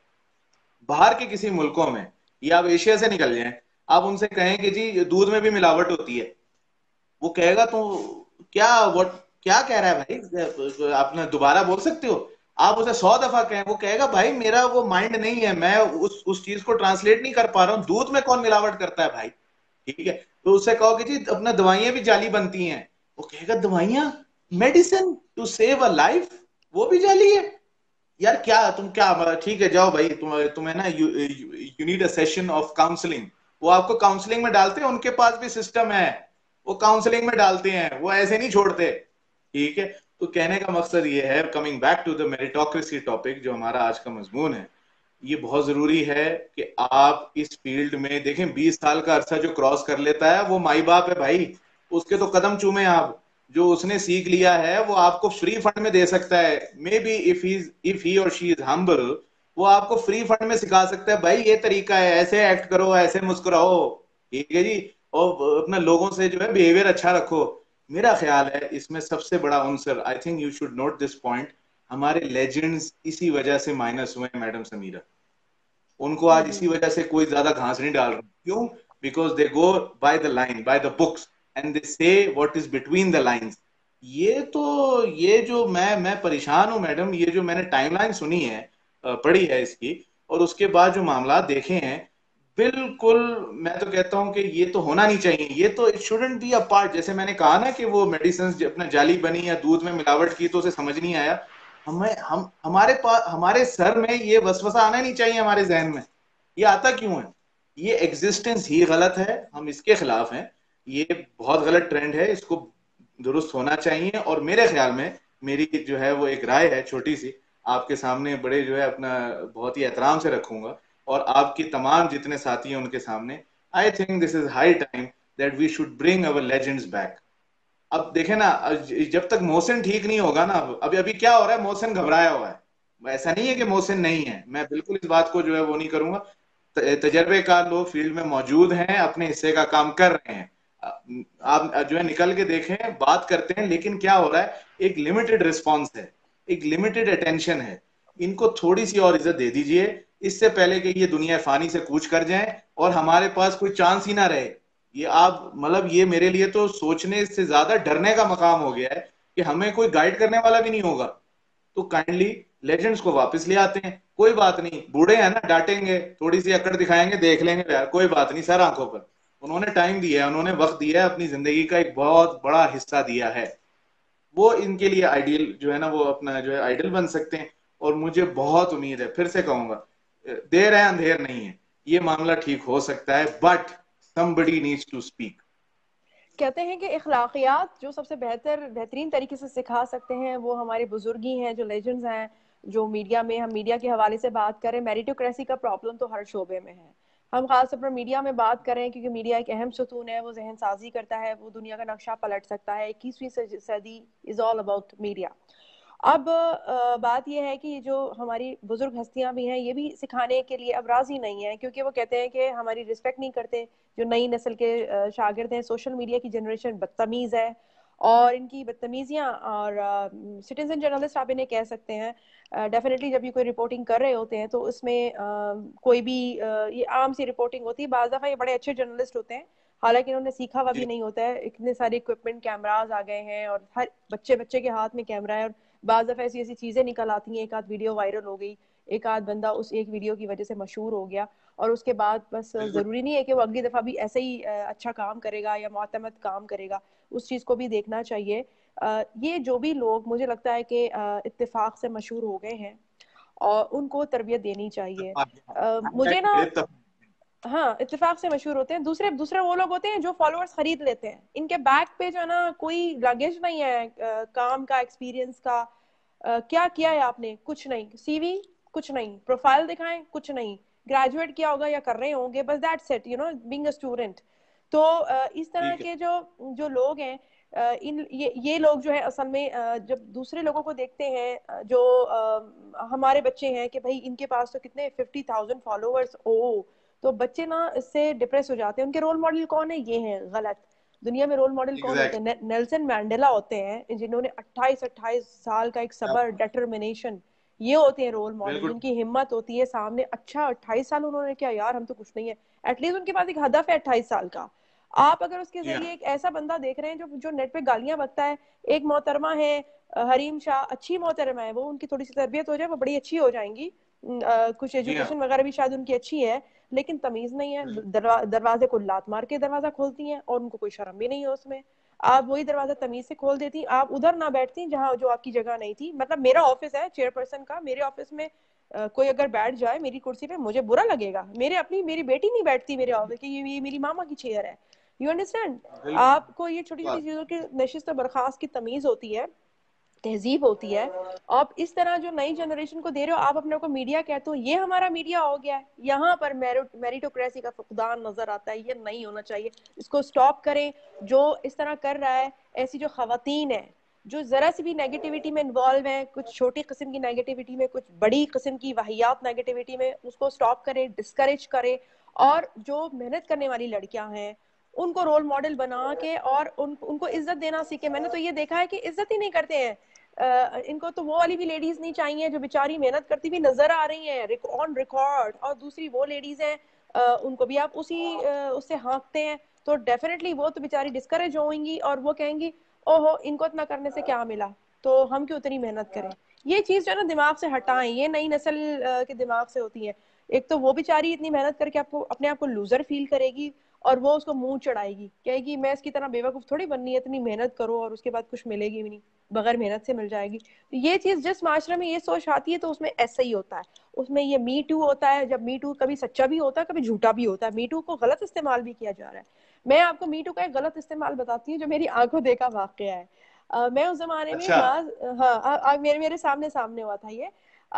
बाहर के किसी मुल्कों में, या आप एशिया से निकल जाएं, आप उनसे कहें कि जी दूध में भी मिलावट होती है, वो कहेगा तो क्या व्हाट, क्या कह रहा है भाई, आपने दोबारा बोल सकते हो। आप उसे 100 दफा कहें, वो कहेगा भाई मेरा वो माइंड नहीं है, मैं उस चीज को ट्रांसलेट नहीं कर पा रहा हूँ, दूध में कौन मिलावट करता है भाई, ठीक है। तो उससे कहो कि जी अपना दवाइयां भी जाली बनती हैं, वो कहेगा दवाइयां, medicine to save a life, वो भी जाली है। यार क्या तुम क्या, ठीक है जाओ भाई, तुम्हें ना you need a session of counselling, वो आपको काउंसलिंग में डालते हैं, उनके पास भी सिस्टम है, वो काउंसलिंग में डालते हैं, वो ऐसे नहीं छोड़ते, ठीक है। तो कहने का मकसद ये है, coming back to the meritocracy topic जो हमारा आज का मजमून है, ये बहुत जरूरी है कि आप इस फील्ड में देखें। 20 साल का अरसा जो क्रॉस कर लेता है वो माई बाप है भाई, उसके तो कदम चूमे आप। जो उसने सीख लिया है वो आपको फ्री फंड में दे सकता है, मे बी इफ ही और शी इज हम्बल, वो आपको फ्री फंड में सिखा सकता है, भाई ये तरीका है, ऐसे एक्ट करो, ऐसे मुस्कुराओ, ठीक है जी, और अपना लोगों से जो है बिहेवियर अच्छा रखो। मेरा ख्याल है इसमें सबसे बड़ा answer, I think you should note this point, हमारे लेजेंड्स इसी वजह से माइनस हुए हैं मैडम समीरा। उनको आज इसी वजह से कोई ज्यादा घास नहीं डाल रहा। क्यों? Because they go by the line, by the books, and they say what is between the lines. ये जो मैं परेशान हूं मैडम, ये जो मैंने टाइमलाइन सुनी है, पढ़ी है इसकी, और उसके बाद जो मामला देखे हैं, बिल्कुल मैं तो कहता हूं कि ये तो होना नहीं चाहिए। ये तो it shouldn't be a part. जैसे मैंने कहा ना कि वो मेडिसिन अपना जाली बनी या दूध में मिलावट की तो उसे समझ नहीं आया। हम हमारे पास, हमारे सर में ये वसवसा आना नहीं चाहिए, हमारे जहन में। ये आता क्यों है? ये एग्जिस्टेंस ही गलत है, हम इसके खिलाफ हैं। ये बहुत गलत ट्रेंड है, इसको दुरुस्त होना चाहिए। और मेरे ख्याल में, मेरी जो है वो एक राय है छोटी सी, आपके सामने बड़े जो है अपना बहुत ही एहतराम से रखूंगा, और आपकी तमाम जितने साथी हैं उनके सामने, I think this is high time that we should bring our legends back. अब देखे ना, जब तक मोहसिन ठीक नहीं होगा ना, अभी अभी क्या हो रहा है, मोहसिन घबराया हुआ है। ऐसा नहीं है कि मोहसिन नहीं है, मैं बिल्कुल इस बात को जो है वो नहीं करूंगा। तजर्बेकार लोग फील्ड में मौजूद हैं, अपने हिस्से का काम कर रहे हैं। आप जो है निकल के देखें, बात करते हैं, लेकिन क्या हो रहा है, एक लिमिटेड रिस्पॉन्स है, एक लिमिटेड अटेंशन है। इनको थोड़ी सी और इज्जत दे दीजिए, इससे पहले कि ये दुनिया फानी से कूच कर जाए और हमारे पास कोई चांस ही ना रहे। ये आप मतलब, ये मेरे लिए तो सोचने से ज्यादा डरने का मकाम हो गया है कि हमें कोई गाइड करने वाला भी नहीं होगा। तो काइंडली लेजेंड्स को वापस ले आते हैं। कोई बात नहीं, बूढ़े हैं ना, डांटेंगे, थोड़ी सी अकड़ दिखाएंगे, देख लेंगे यार, कोई बात नहीं, सर आंखों पर। उन्होंने टाइम दिया है, उन्होंने वक्त दिया है, अपनी जिंदगी का एक बहुत बड़ा हिस्सा दिया है। वो इनके लिए आइडियल जो है ना, वो अपना जो है आइडल बन सकते हैं। और मुझे बहुत उम्मीद है, फिर से कहूंगा, देर है अंधेर नहीं है, ये मामला ठीक हो सकता है, but somebody needs to speak। कहते हैं कि अखलाकियात जो सबसे बेहतरीन तरीके से सिखा सकते हैं वो हमारे बुजुर्ग ही हैं, जो लेजेंड्स हैं। जो मीडिया में, हम मीडिया के हवाले से बात करें, मेरिटोक्रेसी का प्रॉब्लम तो हर शोबे में है। हम खास तौर पर मीडिया में बात करें क्योंकि मीडिया एक अहम सतून है, वो जहन साजी करता है, वो दुनिया का नक्शा पलट सकता है। 21वीं सदी इज ऑल अबाउट मीडिया। अब बात यह है कि जो हमारी बुजुर्ग हस्तियां भी हैं, ये भी सिखाने के लिए अब राजी नहीं है, क्योंकि वो कहते हैं कि हमारी रिस्पेक्ट नहीं करते। जो नई नस्ल के शागिर्द हैं, सोशल मीडिया की जनरेशन बदतमीज है, और इनकी बदतमीजियां, और सिटीजन जर्नलिस्ट आप इन्हें कह सकते हैं। डेफिनेटली जब ये कोई रिपोर्टिंग कर रहे होते हैं तो उसमें कोई भी ये आम सी रिपोर्टिंग होती है। बाज़ दफ़ा ये बड़े अच्छे जर्नलिस्ट होते हैं, हालांकि इन्होंने सीखा हुआ भी नहीं होता है। इतने सारे इक्विपमेंट, कैमराज आ गए हैं, और हर बच्चे के हाथ में कैमरा है, और बाज़ दफ़ा ऐसी ऐसी चीज़ें निकल आती हैं, एक आध वीडियो वायरल हो गई, एक आध बंदा उस एक वीडियो की वजह से मशहूर हो गया, और उसके बाद बस ज़रूरी नहीं है कि वो अगली दफ़ा भी ऐसे ही अच्छा काम करेगा या मुअतमद काम करेगा। उस चीज़ को भी देखना चाहिए। ये जो भी लोग, मुझे लगता है कि इत्तेफाक से मशहूर हो गए हैं, और उनको तरबियत देनी चाहिए। मुझे ना, हाँ, इत्तेफाक से मशहूर होते हैं। दूसरे दूसरे वो लोग होते हैं जो फॉलोअर्स खरीद लेते हैं। इनके बैक पे जो है ना कोई लगेज नहीं है, काम का, एक्सपीरियंस का। क्या किया है आपने? कुछ नहीं। सीवी कुछ नहीं, प्रोफाइल दिखाएं कुछ नहीं, ग्रेजुएट किया होगा या कर रहे होंगे, बस that's it, you know, being a student. तो इस तरह के जो जो लोग हैं, ये लोग जो है असल में जब दूसरे लोगों को देखते हैं, जो हमारे बच्चे हैं, कि भाई इनके पास तो कितने 50,000 फॉलोअर्स, ओ, तो बच्चे ना इससे डिप्रेस हो जाते हैं। उनके रोल मॉडल कौन है? ये हैं गलत। दुनिया में रोल मॉडल कौन होते हैं? नेल्सन मैंडेला होते हैं, जिन्होंने 28 साल का एक सबर, डिटर्मिनेशन, ये होते हैं रोल मॉडल, जिनकी हिम्मत होती है सामने। अच्छा, 28 साल उन्होंने किया, यार हम तो कुछ नहीं है। एटलीस्ट उनके पास एक हदफ है 28 साल का। आप अगर उसके जरिए एक ऐसा बंदा देख रहे हैं जो जो नेट पे गालियां बकता है, एक मोहतरमा है हरीम शाह, अच्छी मोहतरमा है वो, उनकी थोड़ी सी तरबियत हो जाए वो बड़ी अच्छी हो जाएंगी, कुछ एजुकेशन वगैरह भी शायद उनकी अच्छी है, लेकिन तमीज नहीं है। दरवाजे को लात मार के दरवाजा खोलती हैं, और उनको कोई शर्म भी नहीं है उसमें। आप वही दरवाजा तमीज से खोल देती, आप उधर ना बैठती जहां जो आपकी जगह नहीं थी। मतलब मेरा ऑफिस है चेयरपर्सन का, मेरे ऑफिस में कोई अगर बैठ जाए मेरी कुर्सी पे, मुझे बुरा लगेगा। मेरी बेटी नहीं बैठती मेरे ऑफिस की, ये मेरी मामा की चेयर है। You understand? आपको ये छोटी छोटी चीजों की नशिस्त बर्खास्त की तमीज होती है, तहजीब होती है। आप इस तरह जो नई जनरेशन को दे रहे हो, आप अपने को मीडिया कहते हो, ये हमारा मीडिया हो गया है। यहाँ पर मेरिटोक्रेसी का फुकदान नजर आता है, ये नहीं होना चाहिए, इसको स्टॉप करें। जो इस तरह कर रहा है, ऐसी जो खवातीन है जो जरा सी भी नेगेटिविटी में इन्वॉल्व है, कुछ छोटी किस्म की नेगेटिविटी में, कुछ बड़ी किस्म की वाहियात नेगेटिविटी में, उसको स्टॉप करें, डिस्करेज करें। और जो मेहनत करने वाली लड़कियां हैं उनको रोल मॉडल बना के और उनको इज्जत देना सीखे। मैंने तो ये देखा है कि इज्जत ही नहीं करते हैं। इनको तो वो वाली भी लेडीज नहीं चाहिए जो बेचारी मेहनत करती हुई नजर आ रही हैं ऑन रिकॉर्ड, और दूसरी वो लेडीज हैं उनको भी आप उससे हाँकते हैं, तो डेफिनेटली वो तो बेचारी डिस्करेज होंगी और वो कहेंगी ओहो इनको इतना करने से क्या मिला, तो हम क्यों उतनी मेहनत करें। ये चीज जो है ना दिमाग से हटाएं, ये नई नस्ल के दिमाग से होती है। एक तो वो बेचारी इतनी मेहनत करके आपको अपने आप को लूजर फील करेगी और वो उसको मुंह चढ़ाएगी, कहेगी मैं इसकी तरह बेवकूफ थोड़ी बननी है, इतनी मेहनत करो और उसके बाद कुछ मिलेगी भी नहीं, बगैर मेहनत से मिल जाएगी। तो ये चीज जिस माशरे में ये सोच आती है तो उसमें ऐसा ही होता है। उसमें ये मी टू होता है, जब मी टू कभी सच्चा भी होता है कभी झूठा भी होता है, मी टू को गलत इस्तेमाल भी किया जा रहा है। मैं आपको मी टू का एक गलत इस्तेमाल बताती हूँ जो मेरी आंखों देखा वाकया है। मैं उस जमाने में अच्छा। हाँ मेरे सामने सामने हुआ था ये।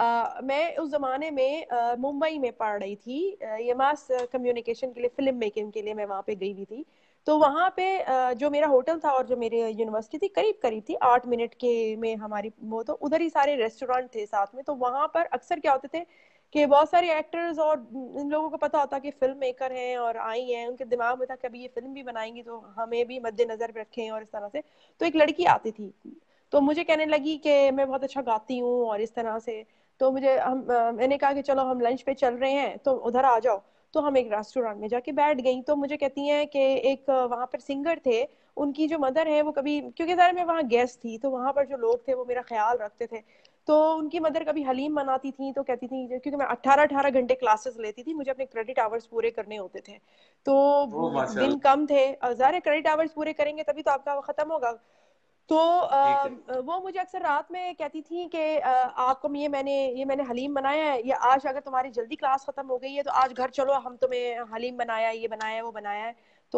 मैं उस जमाने में मुंबई में पढ़ रही थी, ये मास कम्युनिकेशन के लिए, फिल्म मेकिंग के लिए मैं वहां पे गई हुई थी। तो वहां पे जो मेरा होटल था और जो मेरी यूनिवर्सिटी थी करीब करीब थी 8 मिनट के में हमारी, वो तो उधर ही सारे रेस्टोरेंट थे साथ में। तो वहां पर अक्सर क्या होते थे कि बहुत सारे एक्टर्स और इन लोगों को पता होता कि फिल्म मेकर हैं और आई हैं, उनके दिमाग में था कभी ये फिल्म भी बनाएंगी तो हमें भी मद्देनजर रखें और इस तरह से। तो एक लड़की आती थी तो मुझे कहने लगी कि मैं बहुत अच्छा गाती हूँ और इस तरह से। तो मैंने कहा कि चलो हम लंच पे चल रहे हैं तो उधर आ जाओ। तो हम एक रेस्टोरेंट में जाके बैठ गई। तो मुझे कहती हैं कि एक वहां पर सिंगर थे, उनकी जो मदर है वो कभी, क्योंकि सर मैं वहाँ गेस्ट थी तो वहां पर जो लोग थे वो मेरा ख्याल रखते थे, तो उनकी मदर कभी हलीम बनाती थी तो कहती थी, क्योंकि मैं 18-18 घंटे क्लासेस लेती थी, मुझे अपने क्रेडिट आवर्स पूरे करने होते थे, तो ओ दिन माशाल्लाह। कम थे, ज़ाहिर क्रेडिट आवर्स पूरे करेंगे तभी तो आपका खत्म होगा। तो ठीक है। वो मुझे अक्सर रात में कहती थी कि आपको ये मैंने हलीम बनाया है, या आज अगर तुम्हारी जल्दी क्लास खत्म हो गई है तो आज घर चलो हम तुम्हें हलीम बनाया है, ये बनाया है, वो बनाया है। तो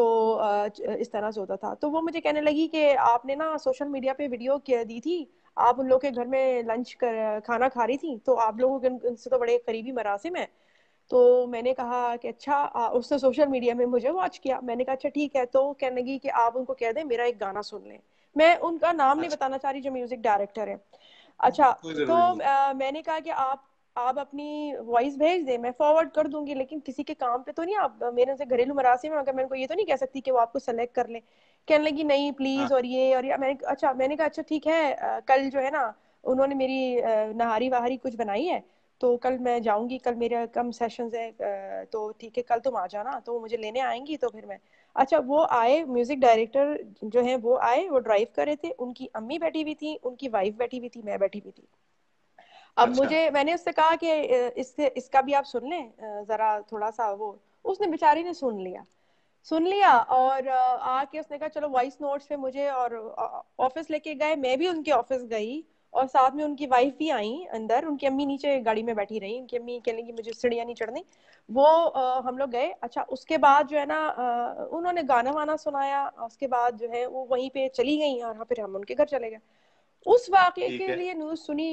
इस तरह से होता था। तो वो मुझे कहने लगी कि आपने ना सोशल मीडिया पे वीडियो दी थी, आप उन लोग के घर में खाना खा रही थी, तो आप लोगों के उनसे तो बड़े करीबी मरासिम है। तो मैंने कहा कि अच्छा, उसने सोशल मीडिया में मुझे वॉच किया। मैंने कहा अच्छा ठीक है। तो कहने लगी कि आप उनको कह दें मेरा एक गाना सुन लें। मैं उनका नाम नहीं अच्छा, बताना चाह रही जो म्यूजिक डायरेक्टर है। अच्छा। कोई तो जरूरी नहीं। मैंने कहा कि आप अपनी वॉइस भेज दें, मैं फॉरवर्ड कर दूंगी, लेकिन किसी के काम पे तो नहीं, आप मेरे से घरेलू मरासिम में, अगर मैं उनको ये तो नहीं कह सकती कि वो आपको सेलेक्ट कर ले। कहने लगी नहीं हाँ। प्लीज, और ये मैंने कहा अच्छा ठीक है, कल जो है ना उन्होंने मेरी नहारी वहारी कुछ बनाई है, तो कल मैं जाऊंगी, कल मेरे कम सेशंस है, तो ठीक है कल तुम आ जाना। तो वो मुझे लेने आएंगी तो फिर मैं, अच्छा वो आए, म्यूजिक डायरेक्टर जो है वो आए, वो ड्राइव कर रहे थे, उनकी अम्मी बैठी हुई थी, उनकी वाइफ बैठी हुई थी, मैं बैठी हुई थी। अब अच्छा। मैंने उससे कहा कि इसका भी आप सुन लें जरा थोड़ा सा वो। उसने बेचारी ने सुन लिया और आके उसने कहा चलो वॉइस नोट्स पे मुझे और ऑफिस लेके गए, मैं भी उनके ऑफिस गई और साथ में उनकी वाइफ भी आई अंदर, उनकी अम्मी नीचे गाड़ी में बैठी रही, उनकी अम्मी कहने लगी मुझे सीढ़ियाँ नहीं चढ़नी। वो हम लोग गए। अच्छा उसके बाद जो है ना उन्होंने गाना वाना सुनाया, उसके बाद जो है वो वहीं पे चली गई और फिर हम उनके घर चले गए। उस वाकये ठीक के है। लिए न्यूज सुनी,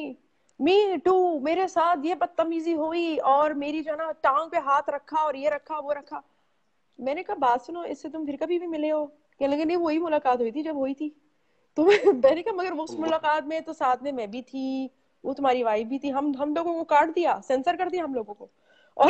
मी टू, मेरे साथ ये बदतमीजी हुई और मेरी जो है ना टांग पे हाथ रखा और ये रखा वो रखा। मैंने कहा बात सुनो, इससे तुम फिर कभी भी मिले हो? कहने लगे नहीं वही मुलाकात हुई थी जब हुई थी। तो मैंने कहा मगर वो उस मुलाकात में तो साथ में मैं भी थी, वो तुम्हारी वाइफ भी थी, हम लोगों को काट दिया, सेंसर कर दिया हम लोगों को। और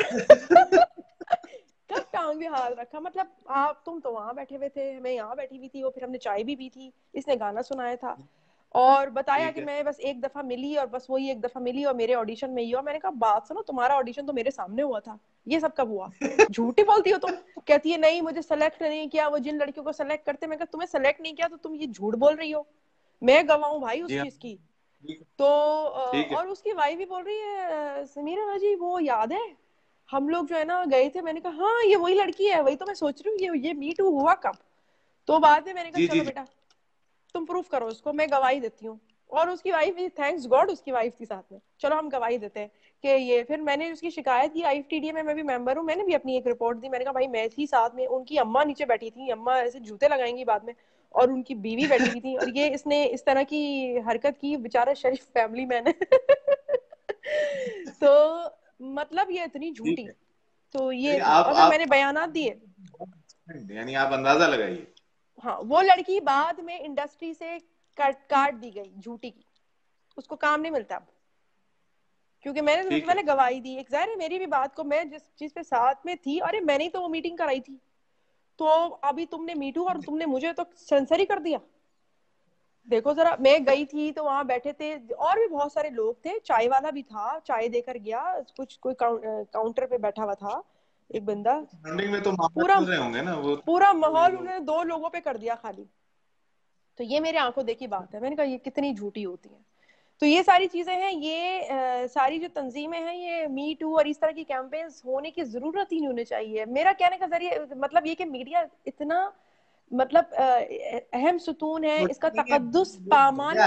कब टांग पे हाथ रखा, मतलब आप तुम तो वहां बैठे हुए थे, मैं यहाँ बैठी हुई थी, वो फिर हमने चाय भी पी थी, इसने गाना सुनाया था और बताया ठीक कि है। मैं बस एक दफा मिली और बस वही एक दफा मिली और मेरे ऑडिशन में ही हुआ। मैंने कहा बात सुनो, तुम्हारा ऑडिशन तो मेरे सामने हुआ था, ये सब कब हुआ? झूठी बोलती हो तुम। कहती है नहीं मुझे सेलेक्ट नहीं किया, वो जिन लड़कियों को सेलेक्ट करते, मैं कहा तुम्हें सेलेक्ट नहीं किया तो तुम ये झूठ बोल रही हो, मैं गवाह हूँ भाई जी उस हाँ। चीज की। ठीक है। तो ठीक है। और उसकी वाइफ भी बोल रही है समीरा बाजी वो याद है हम लोग जो है ना गए थे। मैंने कहा हाँ ये वही लड़की है, वही तो मैं सोच रही हूँ ये मी टू हुआ कब? तो बाद में मैंने कहा जी जी चलो जी। बेटा तुम प्रूफ करो इसको, मैं गवाही देती हूँ। और उसकी वाइफ भी, थैंक्स गॉड उसकी वाइफ थी साथ में, चलो हम गवाही देते हैं कि ये। फिर मैंने उसकी शिकायत की, आईएफटीडीए में मैं भी मेंबर हूँ, मैंने भी अपनी एक रिपोर्ट दी। मैंने कहा भाई मैं थी साथ में, उनकी अम्मा नीचे बैठी थी, अम्मा ऐसे जूते लगाएंगी बाद में, और उनकी बीवी बैठी हुई थी, और ये इसने इस तरह की हरकत की, बेचारा शरीफ फैमिली मैन है। तो मतलब ये इतनी ठीक झूठी। है। तो ये यानी अगर आप मैंने बयानात दिए। यानी आप अंदाजा लगाइए। हाँ वो लड़की बाद में इंडस्ट्री से काट दी गई, झूठी की, उसको काम नहीं मिलता अब, क्योंकि मैंने तो सबसे ठीक है। पहले गवाही दी। एक जाहिर है मेरी भी बात को, मैं जिस चीज पे साथ में थी, अरे मैंने ही तो वो मीटिंग कराई थी, तो अभी तुमने मीटू और तुमने मुझे तो सेंसर ही कर दिया। देखो जरा, मैं गई थी तो वहां बैठे थे और भी बहुत सारे लोग थे, चाय वाला भी था, चाय देकर गया, कुछ कोई काउंटर पे बैठा हुआ था एक बंदा। में तो मामला पूरा चल रहे होंगे ना वो। पूरा माहौल उन्होंने 2 लोगों पे कर दिया खाली। तो ये मेरे आंखों देखी बात है। मैंने कहा ये कितनी झूठी होती है। तो ये सारी चीजें हैं, ये सारी जो तंजीमें हैं, ये मी टू और इस तरह की कैंपेन्स होने की जरूरत ही नहीं होनी चाहिए। मेरा कहने का जरिए मतलब ये कि मीडिया इतना मतलब अहम सुतून है, इसका तकद्दुस पामाल।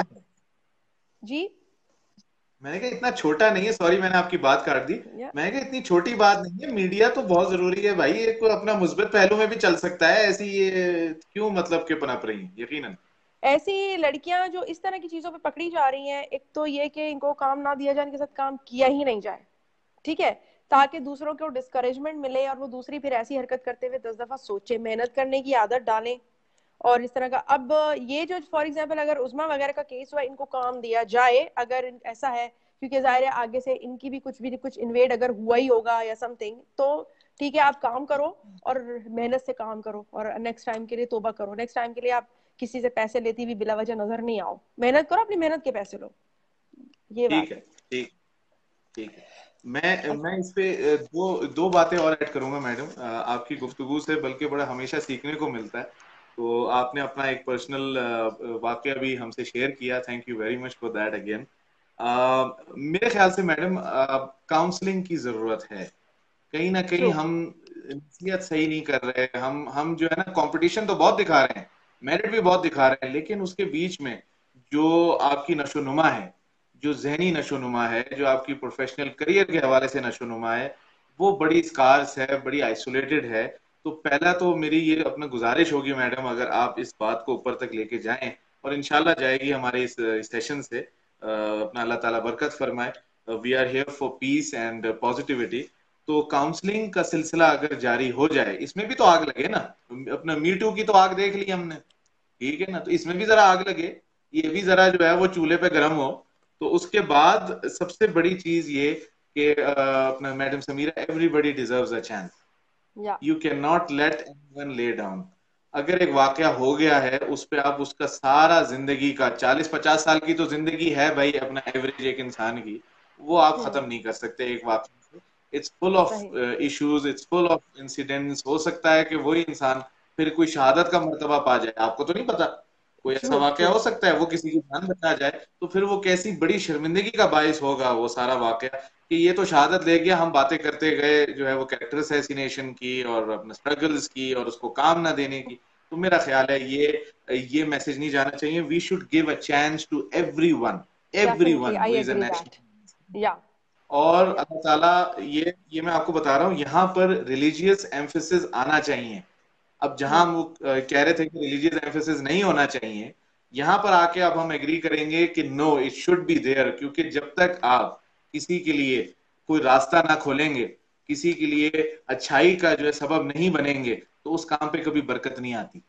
जी मैंने कहा इतना छोटा नहीं है, सॉरी मैंने आपकी बात काट दी। मैंने कहा इतनी छोटी बात नहीं है, मीडिया तो बहुत जरूरी है भाई, एक अपना मुस्बत पहलू में भी चल सकता है, ऐसी ये क्यों मतलब के पनप रही है यकीनन। ऐसी लड़कियां जो इस तरह की चीजों पे पकड़ी जा रही हैं, एक तो ये कि इनको काम ना दिया जाए, इनके साथ काम किया ही नहीं जाए, ठीक है, ताकि दूसरों को डिस्करेजमेंट मिले और वो दूसरी फिर ऐसी हरकत करते हुए 10 दफा सोचे, मेहनत करने की आदत डालें। और इस तरह का अब ये जो फॉर एग्जांपल अगर उस्मा वगैरह का केस हुआ, इनको काम दिया जाए अगर ऐसा है, क्योंकि जाहिर है आगे से इनकी भी कुछ इन्वेड अगर हुआ ही होगा या समथिंग, तो ठीक है आप काम करो और मेहनत से काम करो और नेक्स्ट टाइम के लिए तोबा करो। नेक्स्ट टाइम के लिए आप किसी से पैसे लेती भी बिला वजह नजर नहीं आओ, मेहनत करो, अपनी मेहनत के पैसे लो। ये बात ठीक है, ठीक ठीक है। मैं इस पे दो बातें और ऐड करूंगा मैडम, आपकी गुफ्तगू से बल्कि बड़ा हमेशा सीखने को मिलता है। तो आपने अपना एक पर्सनल वाकया भी हमसे शेयर किया, thank you very much for that again. मेरे ख्याल से मैडम काउंसलिंग की जरूरत है। कहीं ना कहीं ट्रू। हम नसीहत सही नहीं कर रहे, हम जो है ना कंपटीशन तो बहुत दिखा रहे हैं, मेरिट भी बहुत दिखा रहे हैं, लेकिन उसके बीच में जो आपकी नशोनुमा है, जो जहनी नशोनुमा है, जो आपकी प्रोफेशनल करियर के हवाले से नशोनुमा है, वो बड़ी स्कार्स है, बड़ी आइसोलेटेड है। तो पहला तो मेरी ये अपना गुजारिश होगी मैडम, अगर आप इस बात को ऊपर तक लेके जाएं, और इंशाल्लाह जाएगी हमारे इस सेशन से, अपना अल्लाह ताला बरकत फरमाए। We are here for peace and positivity. तो काउंसलिंग का सिलसिला अगर जारी हो जाए, इसमें भी तो आग लगे ना, अपना मी टू की तो आग देख ली हमने, ठीक है ना, तो इसमें भी जरा आग लगे, ये भी जरा जो है वो चूल्हे पे गर्म हो। तो उसके बाद सबसे बड़ी चीज ये कि अपना madam Samira, everybody deserves a chance, या you can not let anyone let down. अगर एक वाकया हो गया है उस पे आप उसका सारा जिंदगी का 40-50 साल की तो जिंदगी है भाई अपना एवरेज एक इंसान की, वो आप खत्म नहीं कर सकते एक वाकया से। इट्स फुल सही। Of issues, it's full of incidents. हो सकता है कि वही इंसान फिर कोई शहादत का मर्तबा पा जाए, आपको तो नहीं पता, कोई ऐसा ट्रू वाकया ट्रू। हो सकता है वो किसी की जान बचा जाए, तो फिर वो कैसी बड़ी शर्मिंदगी का बायस होगा वो सारा वाकया, कि ये तो शहादत ले गया, हम बातें करते गए जो है वो कैरेक्टर असैसिनेशन की और अपने स्ट्रगल्स की और उसको काम ना देने की। तो मेरा ख्याल है ये मैसेज नहीं जाना चाहिए। We should give a chance to definitely everyone who I is a agree that. National. या और अल्लाह ताला, ये मैं आपको बता रहा हूँ, यहाँ पर रिलीजियस एम्फेसिस आना चाहिए। अब जहां हम कह रहे थे कि रिलीजियस एम्फेसिस नहीं होना चाहिए, यहाँ पर आके अब हम एग्री करेंगे कि no, it should be there, क्योंकि जब तक आप किसी के लिए कोई रास्ता ना खोलेंगे, किसी के लिए अच्छाई का जो है सबब नहीं बनेंगे, तो उस काम पे कभी बरकत नहीं आती।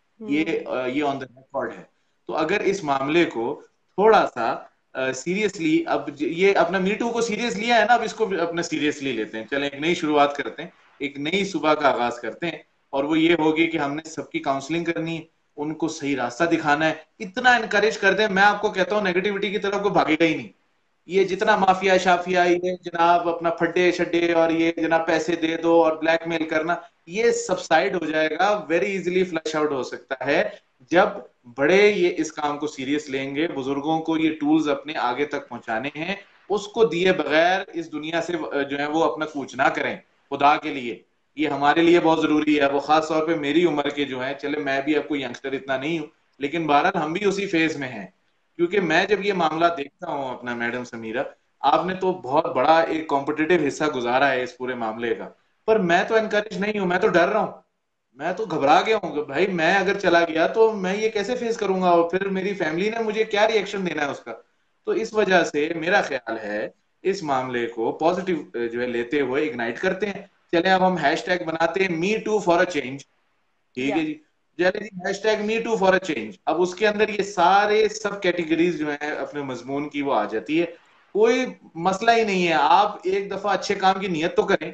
ये ऑन द रिकॉर्ड है। तो अगर इस मामले को थोड़ा सा सीरियसली, अब ये अपना मी टू को सीरियस लिया है ना, अब इसको अपना सीरियसली लेते हैं, चलें एक नई शुरुआत करते हैं, एक नई सुबह का आगाज करते हैं। और वो ये होगी कि हमने सबकी काउंसलिंग करनी है, उनको सही रास्ता दिखाना है, इतना इनकरेज कर दें। मैं आपको कहता हूँ नेगेटिविटी की तरफ कोई भागेगा ही नहीं। ये जितना सही। माफिया शाफिया, ये जनाब अपना फड्डे शड्डे और ये जनाब पैसे दे दो और ब्लैकमेल करना, ये सबसाइड हो जाएगा, वेरी इजीली फ्लश आउट हो सकता है जब बड़े ये इस काम को सीरियस लेंगे। बुजुर्गों को ये टूल्स अपने आगे तक पहुंचाने हैं, उसको दिए बगैर इस दुनिया से जो है वो अपना कूच ना करें, खुदा के लिए ये हमारे लिए बहुत जरूरी है। वो खास तौर पे मेरी उम्र के जो है, चले मैं भी अब कोई यंगस्टर इतना नहीं हूं, लेकिन बहरहाल हम भी उसी फेज में हैं। क्योंकि मैं जब ये मामला देखता हूँ अपना मैडम समीरा, आपने तो बहुत बड़ा एक कॉम्पिटिटिव हिस्सा गुजारा है इस पूरे मामले का, पर मैं तो एनकरेज नहीं हूं, मैं तो डर रहा हूँ, मैं तो घबरा गया हूँ भाई, मैं अगर चला गया तो मैं ये कैसे फेस करूंगा, और फिर मेरी फैमिली ने मुझे क्या रिएक्शन देना है उसका। तो इस वजह से मेरा ख्याल है इस मामले को पॉजिटिव जो है लेते हुए इग्नाइट करते हैं। चले अब हम हैशटैग बनाते हैं me too for a change, ठीक या है जी, चले जी hashtag me too for a change. अब उसके अंदर ये सारे सब कैटेगरीज जो है अपने मजमून की वो आ जाती है, कोई मसला ही नहीं है। आप एक दफा अच्छे काम की नियत तो करें,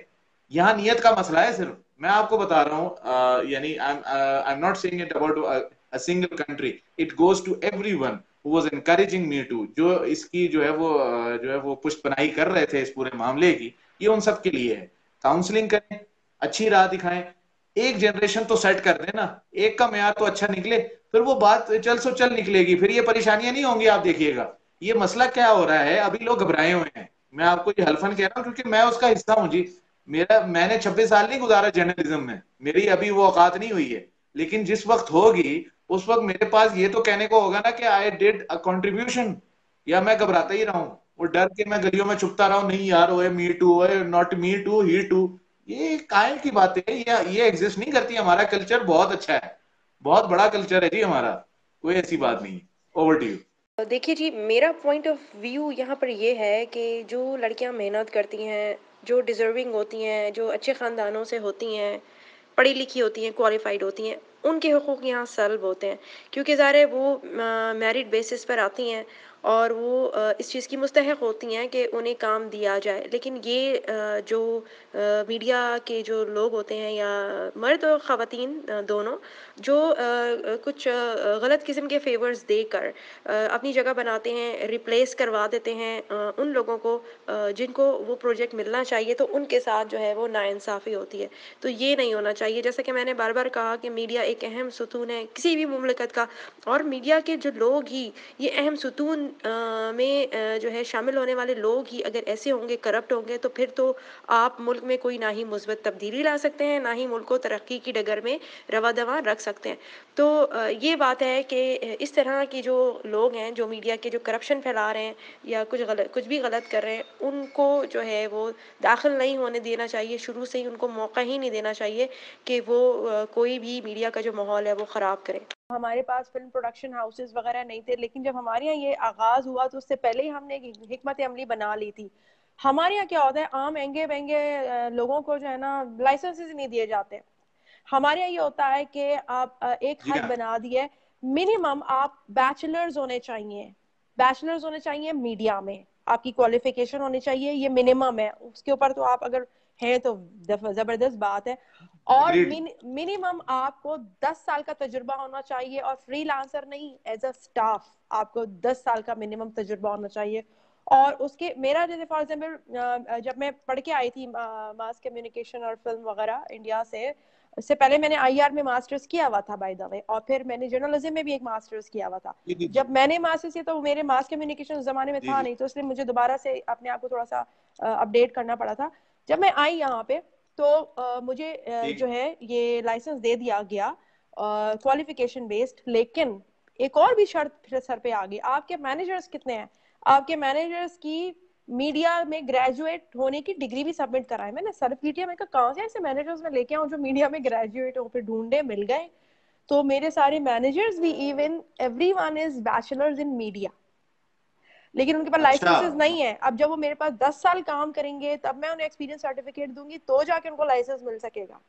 यहाँ नियत का मसला है सिर्फ। मैं आपको बता रहा हूँ, यानी I am not saying it about a single country, it goes to everyone who was encouraging me too, जो इसकी जो है वो पुष्टपनाही कर रहे थे इस पूरे मामले की, ये उन सब के लिए है। काउंसलिंग करें, अच्छी राह दिखाएं, एक जनरेशन तो सेट कर देना, एक का म्यार तो अच्छा निकले, फिर वो बात चल सो चल निकलेगी, फिर ये परेशानियां नहीं होंगी। आप देखिएगा ये मसला क्या हो रहा है, अभी लोग घबराए हुए हैं। मैं आपको ये हल्फन कह रहा हूँ क्योंकि मैं उसका हिस्सा हूँ जी। मैंने 26 साल नहीं गुजारा जर्नलिज्म में, मेरी अभी वो औकात नहीं हुई है, लेकिन जिस वक्त होगी उस वक्त मेरे पास ये तो कहने को होगा ना कि आई डिड अ कंट्रीब्यूशन, या मैं घबराता ही रहूं, वो डर के मैं गलियों में छुपता रहूं, नहीं यार ओए मी टू, ओए not me too he too. ये काहे की बात है, ये एग्जिस्ट नहीं करती। हमारा कल्चर बहुत अच्छा है, बहुत बड़ा कल्चर है जी हमारा, कोई ऐसी बात नहीं। Over to you. देखिए जी, मेरा पॉइंट ऑफ व्यू यहाँ पर ये है कि जो लड़कियाँ मेहनत करती हैं, जो डिज़र्विंग होती हैं, जो अच्छे ख़ानदानों से होती हैं, पढ़ी लिखी होती हैं, क्वालिफाइड होती हैं, उनके हुकूक यहाँ सल्ब होते हैं, क्योंकि ज़ाहिर है वो मेरिट बेसिस पर आती हैं और वो इस चीज़ की मुस्तहिक होती हैं कि उन्हें काम दिया जाए। लेकिन ये जो मीडिया के जो लोग होते हैं, या मर्द और ख़वातीन दोनों, जो कुछ गलत किस्म के फेवर्स देकर अपनी जगह बनाते हैं, रिप्लेस करवा देते हैं उन लोगों को जिनको वो प्रोजेक्ट मिलना चाहिए, तो उनके साथ जो है वो नाइंसाफ़ी होती है। तो ये नहीं होना चाहिए। जैसा कि मैंने बार बार कहा कि मीडिया एक अहम सुतून है किसी भी मुमलिकत का, और मीडिया के जो लोग ही ये अहम सुतून में जो है शामिल होने वाले लोग ही अगर ऐसे होंगे, करप्ट होंगे, तो फिर तो आप मुल्क में कोई ना ही मुस्बत तब्दीली ला सकते हैं, ना ही मुल्क को तरक्की की डगर में रवा दवा रख सकते हैं। तो ये बात है कि इस तरह की जो लोग हैं, जो मीडिया के जो करप्शन फैला रहे हैं या कुछ भी गलत कर रहे हैं, उनको जो है वो दाखिल नहीं होने देना चाहिए। शुरू से ही उनको मौका ही नहीं देना चाहिए कि वो कोई भी मीडिया का जो माहौल है वो ख़राब करे। हमारे पास फिल्म प्रोडक्शन हाउसेस वगैरह नहीं थे, लेकिन जब हमारे यहाँ ये आगाज हुआ तो उससे पहले ही हमने एक हिकमत अमली बना ली थी। हमारे यहाँ क्या होता है, आम महंगे महंगे लोगों को जो है ना लाइसेंसेस नहीं दिए जाते। हमारे यहाँ ये होता है कि आप एक हद बना दिए, मिनिमम आप बैचलर्स होने चाहिए, बैचलर्स होने चाहिए मीडिया में, आपकी क्वालिफिकेशन होनी चाहिए, ये मिनिमम है। उसके ऊपर तो आप अगर हैं तो जबरदस्त बात है। और मिनिमम आपको 10 साल का तजुर्बा होना चाहिए, और फ्रीलांसर नहीं, एज अ स्टाफ आपको 10 साल का मिनिमम तजुर्बा होना चाहिए। और उसके मेरा जैसे फॉर एग्जाम्पल जब मैं पढ़ के आई थी मास कम्युनिकेशन और फिल्म वगैरह इंडिया से, उससे पहले मैंने आईआर में मास्टर्स किया हुआ था बाय द वे, और फिर मैंने जर्नलिज्म में भी एक मास्टर्स किया हुआ था। जब मैंने मास्टर्स किया तो मेरे मास कम्युनिकेशन उस जमाने में था नहीं, तो इसलिए मुझे दोबारा से अपने आप को थोड़ा सा अपडेट करना पड़ा था। जब मैं आई यहाँ पे तो मुझे जो है ये लाइसेंस दे दिया गया क्वालिफिकेशन बेस्ड, लेकिन एक और भी शर्त सर पे आ गई, आपके मैनेजर्स कितने हैं, आपके मैनेजर्स की मीडिया में ग्रेजुएट होने की डिग्री भी सबमिट कराई। मैंने सर पीटीए में कहा से ऐसे मैनेजर्स में लेके आऊं जो मीडिया में ग्रेजुएट हो, फिर ढूंढे मिल गए। तो मेरे सारे मैनेजर्स भी, even everyone is bachelors in media, लेकिन उनके पास लाइसेंसेस नहीं है। अब जब वो मेरे पास 10 साल काम करेंगे तब मैं उन्हें एक्सपीरियंस सर्टिफिकेट दूंगी, तो जाके उनको लाइसेंस मिल सकेगा।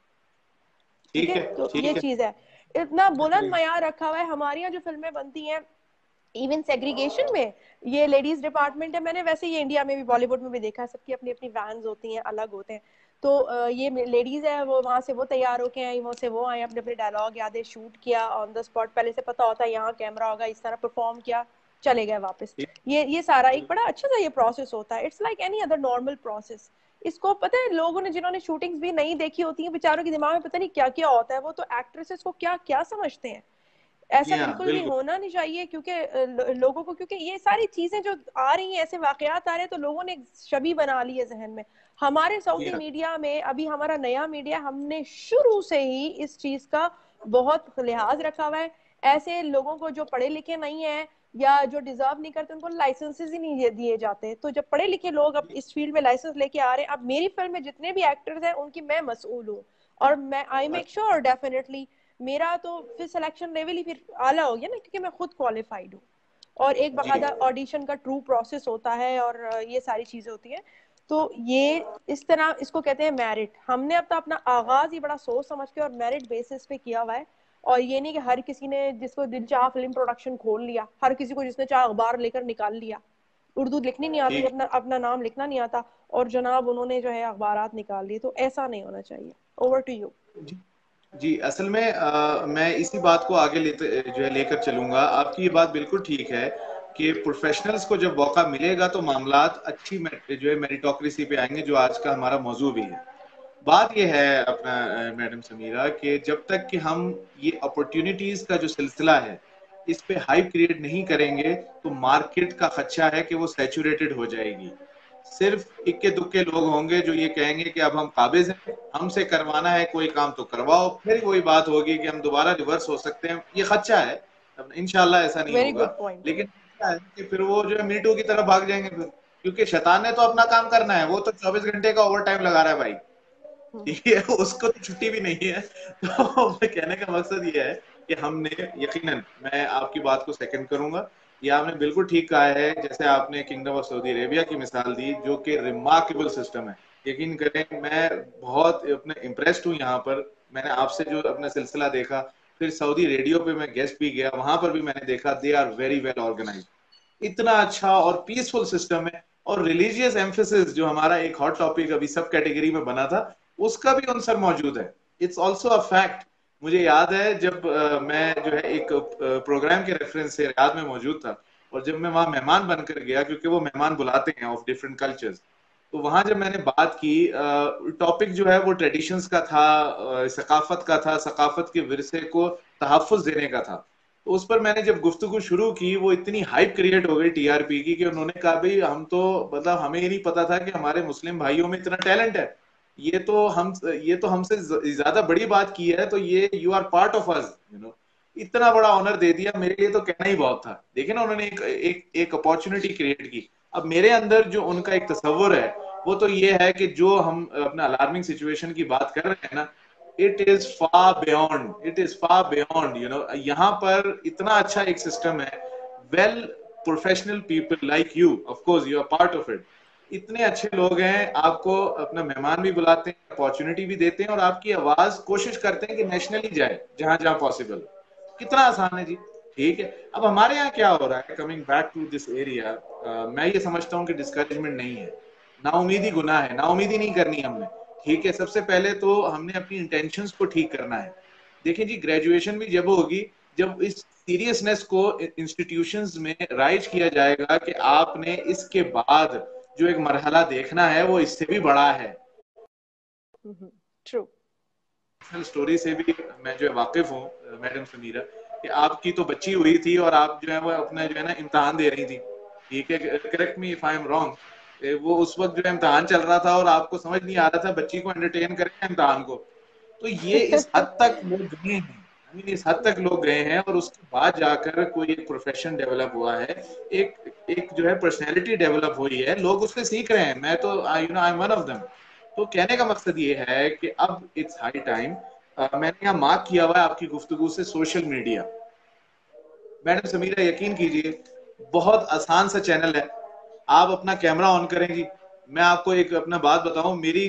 ठीक है, तो ये चीज है। इतना बुलंद मयार रखा हुआ है। हमारे यहाँ जो फिल्में बनती हैं, इवन सेग्रीगेशन में ये लेडीज डिपार्टमेंट है। मैंने वैसे ये इंडिया में भी, बॉलीवुड में भी देखा है, सबकी अपनी अपनी वैन्स होती हैं, अलग होते हैं। तो ये लेडीज है, वो वहां से वो तैयार होके आई, वहां से वो आए, अपने अपने डायलॉग याद है, शूट किया ऑन द स्पॉट, पहले से पता होता है यहाँ कैमरा होगा, इस तरह परफॉर्म किया, चले गए वापस। ये सारा एक बड़ा अच्छा सा ये प्रोसेस होता है। It's like any other normal process. इसको पता है, लोगों ने जिन्होंने शूटिंग्स भी नहीं देखी होती हैं, बेचारों के दिमाग में पता नहीं क्या क्या होता है, वो तो एक्ट्रेसेस को क्या क्या समझते हैं। ऐसा बिल्कुल भी होना नहीं चाहिए, क्योंकि लोगों को, क्योंकि ये सारी चीजें जो आ रही हैं, ऐसे वाकयात आ रहे हैं, तो लोगों ने छवि बना ली है जहन में। हमारे सऊदी मीडिया में, अभी हमारा नया मीडिया, हमने शुरू से ही इस चीज का बहुत लिहाज रखा हुआ है। ऐसे लोगों को जो पढ़े लिखे नहीं है या जो डिजर्व नहीं करते, उनको लाइसेंसेस ही नहीं दिए जाते। तो जब पढ़े लिखे लोग अब इस फील्ड में लाइसेंस लेके आ रहे हैं, अब मेरी फिल्म में जितने भी एक्टर्स हैं उनकी मैं मसूल हूँ, और मैं आई मेक श्योर डेफिनेटली मेरा तो फिर सिलेक्शन लेवल ही फिर आला हो गया ना, क्योंकि मैं खुद क्वालिफाइड हूँ, और एक बाकायदा ऑडिशन का ट्रू प्रोसेस होता है, और ये सारी चीजें होती हैं। तो ये इस तरह इसको कहते हैं मेरिट। हमने अब तो अपना आगाज ही बड़ा सोच समझ के और मेरिट बेसिस पे किया हुआ है। और ये नहीं कि हर किसी ने जिसको दिल चाह फिल्म प्रोडक्शन खोल लिया, हर किसी को जिसने चाह अखबार लेकर निकाल लिया। उर्दू लिखनी नहीं आती, अपना अपना नाम लिखना नहीं आता, और जनाब उन्होंने जो है अखबारात निकाल दिए। तो ऐसा नहीं होना चाहिए। Over to you. जी, असल में मैं इसी बात को आगे लेकर चलूंगा। आपकी ये बात बिल्कुल ठीक है कि प्रोफेशनल्स को जब मौका मिलेगा तो मामलात अच्छी जो है मेरिटोक्रेसी पे आएंगे, जो आज का हमारा मौजू भी है। बात ये है अपना मैडम समीरा कि जब तक कि हम ये अपॉर्चुनिटीज का जो सिलसिला है इस पे हाइप क्रिएट नहीं करेंगे तो मार्केट का खदशा है कि वो सैचुरेटेड हो जाएगी। सिर्फ इक्के दुक्के लोग होंगे जो ये कहेंगे कि अब हम काबिज हैं, हमसे करवाना है कोई काम तो करवाओ, फिर वही बात होगी कि हम दोबारा रिवर्स हो सकते हैं। ये खदशा है, इंशाल्लाह ऐसा नहीं होगा, लेकिन है कि फिर वो जो है मीटू की तरफ भाग जाएंगे फिर, क्योंकि शैतान ने तो अपना काम करना है, वो तो 24 घंटे का ओवर टाइम लगा रहा है भाई, ठीक है, उसको तो छुट्टी भी नहीं है। तो कहने का मकसद ये है कि हमने यकीनन, मैं आपकी बात को सेकंड करूंगा, ये आपने बिल्कुल ठीक कहा है। जैसे आपने किंगडम ऑफ सऊदी अरेबिया की मिसाल दी जो कि रिमार्केबल सिस्टम है, यकीन करें मैं बहुत अपने इम्प्रेस्ड हूँ यहाँ पर। मैंने आपसे जो अपना सिलसिला देखा, फिर सऊदी रेडियो पे मैं गेस्ट भी गया, वहां पर भी मैंने देखा they are very well organize, इतना अच्छा और पीसफुल सिस्टम है। और रिलीजियस एम्फेसिस जो हमारा एक हॉट टॉपिक अभी सब कैटेगरी में बना था, उसका भी आंसर मौजूद है। It's also a fact. मुझे याद है जब मैं जो है एक प्रोग्राम के रेफरेंस से रियाद में मौजूद था, और जब मैं वहां मेहमान बनकर गया, क्योंकि वो मेहमान बुलाते हैं ऑफ डिफरेंट कल्चर्स, तो वहां जब मैंने बात की, टॉपिक जो है वो ट्रेडिशंस का था, सकाफत का था, सकाफत के विरसे को तहफ़्फ़ुज़ देने का था। तो उस पर मैंने जब गुफ्तगू शुरू की, वो इतनी हाइप क्रिएट हो गई टीआरपी की कि उन्होंने कहा भाई हम तो, मतलब हमें ही नहीं पता था कि हमारे मुस्लिम भाइयों में इतना टैलेंट है, ये तो हमसे ज्यादा बड़ी बात की है, तो ये you are part of us, इतना बड़ा ऑनर दे दिया, मेरे लिए तो कहना ही बहुत था। देखिए ना, उन्होंने एक अपॉर्चुनिटी क्रिएट की। अब मेरे अंदर जो उनका एक तस्वर है वो तो ये है कि जो हम अपना अलार्मिंग सिचुएशन की बात कर रहे हैं ना, इट इज फार बियॉन्ड यहाँ पर इतना अच्छा एक सिस्टम है। Well professional people like you, of course you are part of it, इतने अच्छे लोग हैं, आपको अपना मेहमान भी बुलाते हैं, अपॉर्चुनिटी भी देते हैं, और आपकी आवाज कोशिश करते हैं कि नेशनली जाए जहां जहां पॉसिबल। कितना आसान है जी। ठीक है, अब हमारे यहाँ क्या हो रहा है, coming back to this area, मैं ये समझता हूँ कि डिस्करेजमेंट नहीं है, नाउमीदी गुनाह है, नाउमीदी नहीं करनी हमने। ठीक है, सबसे पहले तो हमने अपनी इंटेंशंस को ठीक करना है। देखिए जी, ग्रेजुएशन भी जब होगी जब इस सीरियसनेस को इंस्टीट्यूशंस में राइज किया जाएगा कि आपने इसके बाद जो एक मरहला देखना है वो इससे भी बड़ा है। ट्रू। स्टोरी से भी मैं जो है वाकिफ हूँ मैडम समीरा, कि आपकी तो बच्ची हुई थी और आप जो है वो अपना जो है ना इम्तहान दे रही थी, ठीक है, correct me if I am wrong, वो उस वक्त जो है इम्तहान चल रहा था और आपको समझ नहीं आ रहा था बच्ची को एंटरटेन करें इम्तहान को। तो ये इस हद तक लोग गए हैं, इस हद तक लोग गए हैं, और उसके बाद जाकर कोई एक प्रोफेशन डेवलप हुआ है, एक जो है पर्सनैलिटी डेवलप हुई है, लोग उससे सीख रहे हैं। मैं तो I am one of them. तो कहने का मकसद ये है कि अब इट्स हाई टाइम, मैंने यहाँ मार्क किया हुआ है आपकी गुफ्तगू से सोशल मीडिया। मैडम समीरा यकीन कीजिए, बहुत आसान सा चैनल है, आप अपना कैमरा ऑन करें जी। मैं आपको एक अपना बात बताऊं, मेरी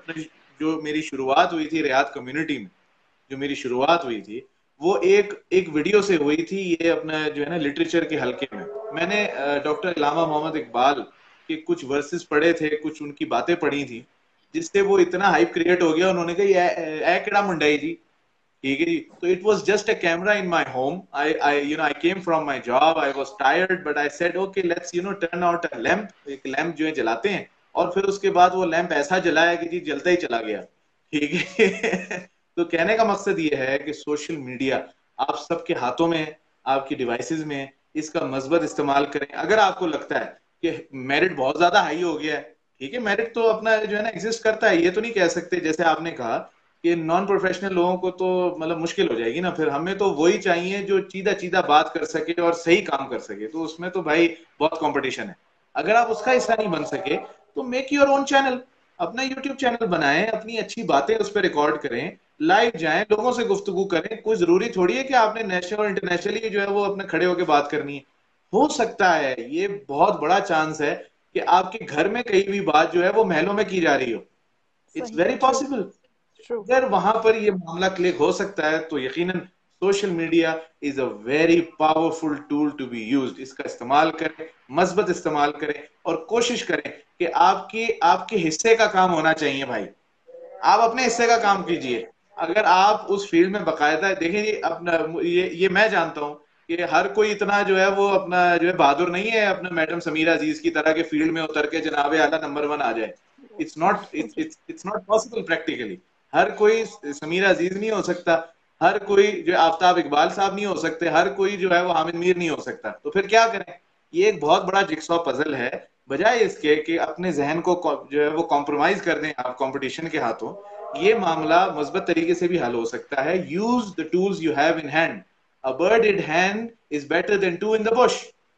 जो मेरी शुरुआत हुई थी रियाद कम्युनिटी में, जो मेरी शुरुआत हुई थी वो एक वीडियो से हुई थी। ये अपना जो है ना लिटरेचर के हल्के में मैंने डॉक्टर अल्लामा मोहम्मद इकबाल के कुछ वर्सेस पढ़े थे, कुछ उनकी बातें पढ़ी थी, जिससे वो इतना हाइप क्रिएट हो गया। उन्होंने कहा ये केड़ा मुंडाई जी, ठीक है जी। तो it was just a camera in my home, I came from my job, I was tired, but I said okay let's turn out a lamp. एक लैंप जो है जलाते हैं, और फिर उसके बाद वो लैंप ऐसा जलाया कि जी जलता ही चला गया, ठीक है। तो कहने का मकसद ये है कि सोशल मीडिया आप सबके हाथों में है, आपकी डिवाइसेस में है, इसका मज़बूत इस्तेमाल करें। अगर आपको लगता है कि मेरिट बहुत ज्यादा हाई हो गया है, ठीक है, मेरिट तो अपना जो है ना एग्जिस्ट करता है, ये तो नहीं कह सकते, जैसे आपने कहा कि नॉन प्रोफेशनल लोगों को तो मतलब मुश्किल हो जाएगी ना, फिर हमें तो वही चाहिए जो सीधा सीधा बात कर सके और सही काम कर सके। तो उसमें तो भाई बहुत कंपटीशन है। अगर आप उसका हिस्सा नहीं बन सके तो मेक योर ओन चैनल, अपना यूट्यूब चैनल बनाएं, अपनी अच्छी बातें उस पर रिकॉर्ड करें, लाइव जाएं, लोगों से गुफ्तगू करें। कोई जरूरी थोड़ी है कि आपने नेशनल और इंटरनेशनली जो है वो अपने खड़े होकर बात करनी है। हो सकता है, ये बहुत बड़ा चांस है कि आपके घर में कहीं भी बात जो है वो महलों में की जा रही हो। It's very possible. अगर वहां पर ये मामला क्लिक हो सकता है तो यकीनन social media is a very powerful tool to be used. इसका इस्तेमाल करें, मस्बत इस्तेमाल करें और कोशिश करें कि आपके हिस्से का काम होना चाहिए भाई। आप अपने हिस्से का काम कीजिए। अगर आप उस फील्ड में बकायदा देखिए, अपना ये मैं जानता हूं कि हर कोई इतना जो है वो अपना जो है बहादुर नहीं है अपना मैडम समीरा अजीज की तरह के फील्ड में उतर के जनाब आला नंबर 1 आ जाए। It's not possible practically. हर कोई समीरा अजीज नहीं हो सकता, हर कोई जो आफ्ताब इकबाल साहब नहीं हो सकते, हर कोई जो है वो हामिद मीर नहीं हो सकता। तो फिर क्या करें? ये एक बहुत बड़ा जिक्सॉ पजल है। बजाय इसके कि अपने जहन को जो है वो कॉम्प्रोमाइज कर दें आप कंपटीशन के हाथों, ये मामला मस्बत तरीके से भी हल हो सकता है। Use the tools you have in hand. A bird in hand is better than two in the bush.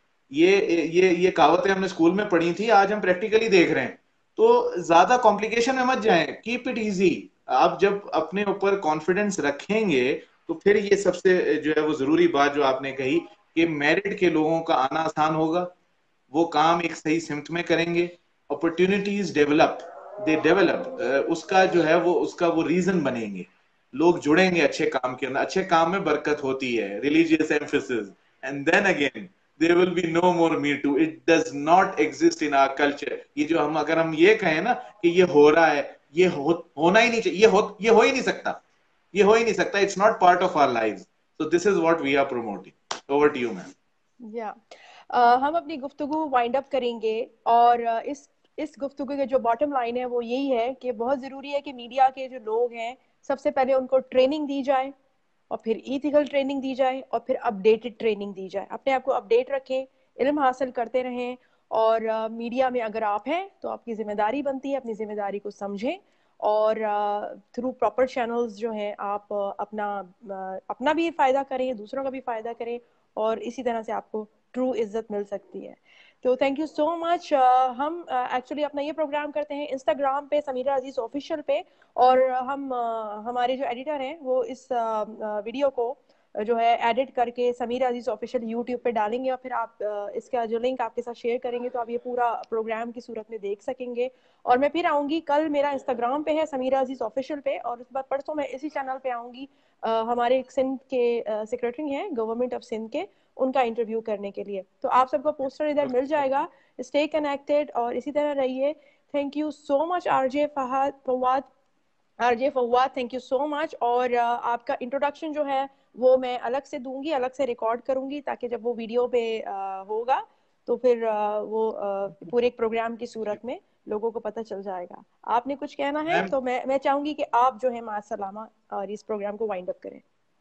ये कहावतें हमने स्कूल में पढ़ी थी, आज हम प्रैक्टिकली देख रहे हैं। तो ज्यादा कॉम्प्लिकेशन में मत जाएं, कीप इट इजी। आप जब अपने ऊपर कॉन्फिडेंस रखेंगे तो फिर ये सबसे जो है वो जरूरी बात जो आपने कही कि मेरिट के लोगों का आना आसान होगा, वो काम एक सही सिमत में करेंगे, अपॉर्चुनिटीज दे डेवलप, उसका जो है वो उसका वो रीजन बनेंगे, लोग जुड़ेंगे अच्छे काम के अंदर। अच्छे काम में बरकत होती है, religious emphasis, and then again there will be no more me too. It does not exist in our culture. ये जो अगर हम ये कहें ना कि ये हो रहा है, ये होना ही नहीं चाहिए, ये हो ही नहीं सकता, ये हो ही नहीं सकता। It's not part of our lives. So this is what we are promoting. Over to you, ma'am. Yeah. हम अपनी गुफ्तगू वाइंड अप करेंगे और इस गुफ्तगू के जो बॉटम लाइन है वो यही है कि बहुत ज़रूरी है कि मीडिया के जो लोग हैं सबसे पहले उनको ट्रेनिंग दी जाए और फिर इथिकल ट्रेनिंग दी जाए और फिर अपडेटेड ट्रेनिंग दी जाए। अपने आप को अपडेट रखें, इल्म हासिल करते रहें और मीडिया में अगर आप हैं तो आपकी जिम्मेदारी बनती है अपनी जिम्मेदारी को समझें और थ्रू प्रॉपर चैनल्स जो हैं आप अपना भी फ़ायदा करें, दूसरों का भी फ़ायदा करें और इसी तरह से आपको ट्रू इज्जत मिल सकती है। तो थैंक यू सो मच। हम एक्चुअली अपना ये प्रोग्राम करते हैं इंस्टाग्राम पे समीरा अजीज ऑफिशियल पे और हम हमारे जो एडिटर हैं वो इस वीडियो को जो है एडिट करके समीरा अजीज ऑफिशियल यूट्यूब पे डालेंगे और फिर आप इसका जो लिंक आपके साथ शेयर करेंगे तो आप ये पूरा प्रोग्राम की सूरत में देख सकेंगे। और मैं फिर आऊँगी कल, मेरा इंस्टाग्राम पे है समीरा अजीज ऑफिशियल पे और उसके बाद परसों मैं इसी चैनल पे आऊँगी हमारे एक सिंध के सेक्रेटरी हैं गवर्नमेंट ऑफ सिंध के, उनका इंटरव्यू करने के लिए। तो आप सबको पोस्टर इधर मिल जाएगा। स्टे कनेक्टेड और इसी तरह रहिए। Thank you so much RJ Fawad, thank you so much. और आपका इंट्रोडक्शन जो है वो मैं अलग से दूंगी, अलग से रिकॉर्ड करूंगी ताकि जब वो वीडियो पे होगा तो फिर वो पूरे प्रोग्राम की सूरत में लोगों को पता चल जाएगा। आपने कुछ कहना है तो मैं चाहूंगी कि आप जो है मासलामा और इस प्रोग्राम को वाइंड अप करें।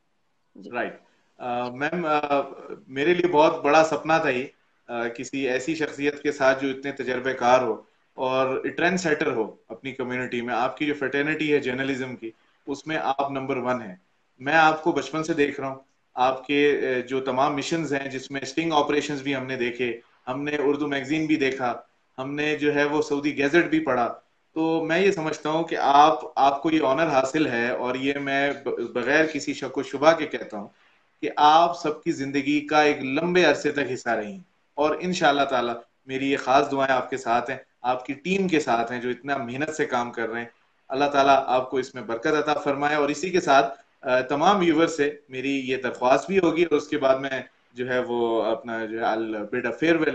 राइट मैम, मेरे लिए बहुत बड़ा सपना था ये किसी ऐसी शख्सियत के साथ जो इतने तजर्बेकार हो और ट्रेंड सेटर हो अपनी कम्युनिटी में। आपकी जो फ्रेटर्निटी है जर्नलिज्म की, उसमें आप नंबर 1 है। मैं आपको बचपन से देख रहा हूँ, आपके जो तमाम मिशंस हैं जिसमें स्टिंग ऑपरेशंस भी हमने देखे, हमने उर्दू मैगजीन भी देखा, हमने जो है वो सऊदी गैजेट भी पढ़ा। तो मैं ये समझता हूँ कि आपको ये ऑनर हासिल है और ये मैं बगैर किसी शक व शुबा के कहता हूँ कि आप सबकी जिंदगी का एक लंबे अरसे तक हिस्सा रही और इंशाअल्लाह ताला मेरी ये खास दुआएं आपके साथ हैं, आपकी टीम के साथ हैं जो इतना मेहनत से काम कर रहे हैं। अल्लाह ताला आपको इसमें बरकत अता फरमाए। और इसी के साथ तमाम व्यूवर्स से मेरी ये दरख्वास्त भी होगी और उसके बाद में जो है वो अपना जो है अल बिड अ फेयरवेल।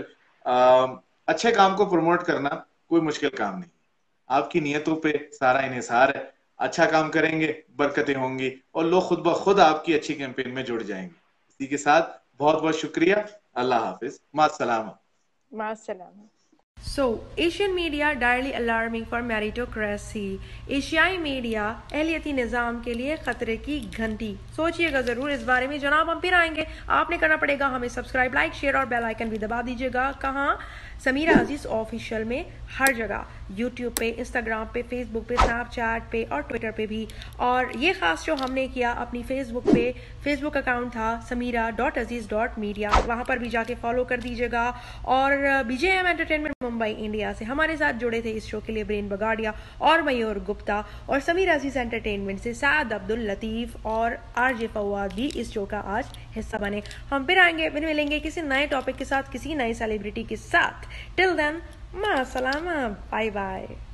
अच्छे काम को प्रमोट करना कोई मुश्किल काम नहीं, आपकी नियतों पे सारा इन्हिसार है। अच्छा काम करेंगे, बरकतें होंगी और लोग खुद ब खुद आपकी अच्छी कैंपेन में जुड़ जाएंगे। इसी के साथ बहुत बहुत शुक्रिया। अल्लाह हाफिज, मास्सलामा। So, Asian media direly alarming for meritocracy. एशियाई मीडिया अहलियती निज़ाम के लिए खतरे की घंटी। सोचिएगा ज़रूर इस बारे में। जनाब हम फिर आएंगे, आपने करना पड़ेगा हमें सब्सक्राइब, लाइक, शेयर और बेल आइकन भी दबा दीजिएगा। कहाँ? समीरा अजीज ऑफिशियल में हर जगह, यूट्यूब पे, इंस्टाग्राम पे, फेसबुक पे, स्नैपचैट पे और ट्विटर पे भी। और ये खास जो हमने किया अपनी फेसबुक अकाउंट था samira.aziz.media, वहाँ पर भी जाके फॉलो कर दीजिएगा। और BJM एंटरटेनमेंट मुंबई इंडिया से हमारे साथ जुड़े थे इस शो के लिए ब्रेन बगाड़िया और मयूर गुप्ता, और समीरा अजीज एंटरटेनमेंट से साद अब्दुल लतीफ और RJ फवाद भी इस शो का आज हिस्सा बने। हम फिर आएंगे, फिर मिलेंगे किसी नए टॉपिक के साथ, किसी नए सेलिब्रिटी के साथ। टिल देन, मासलामा, बाय बाय।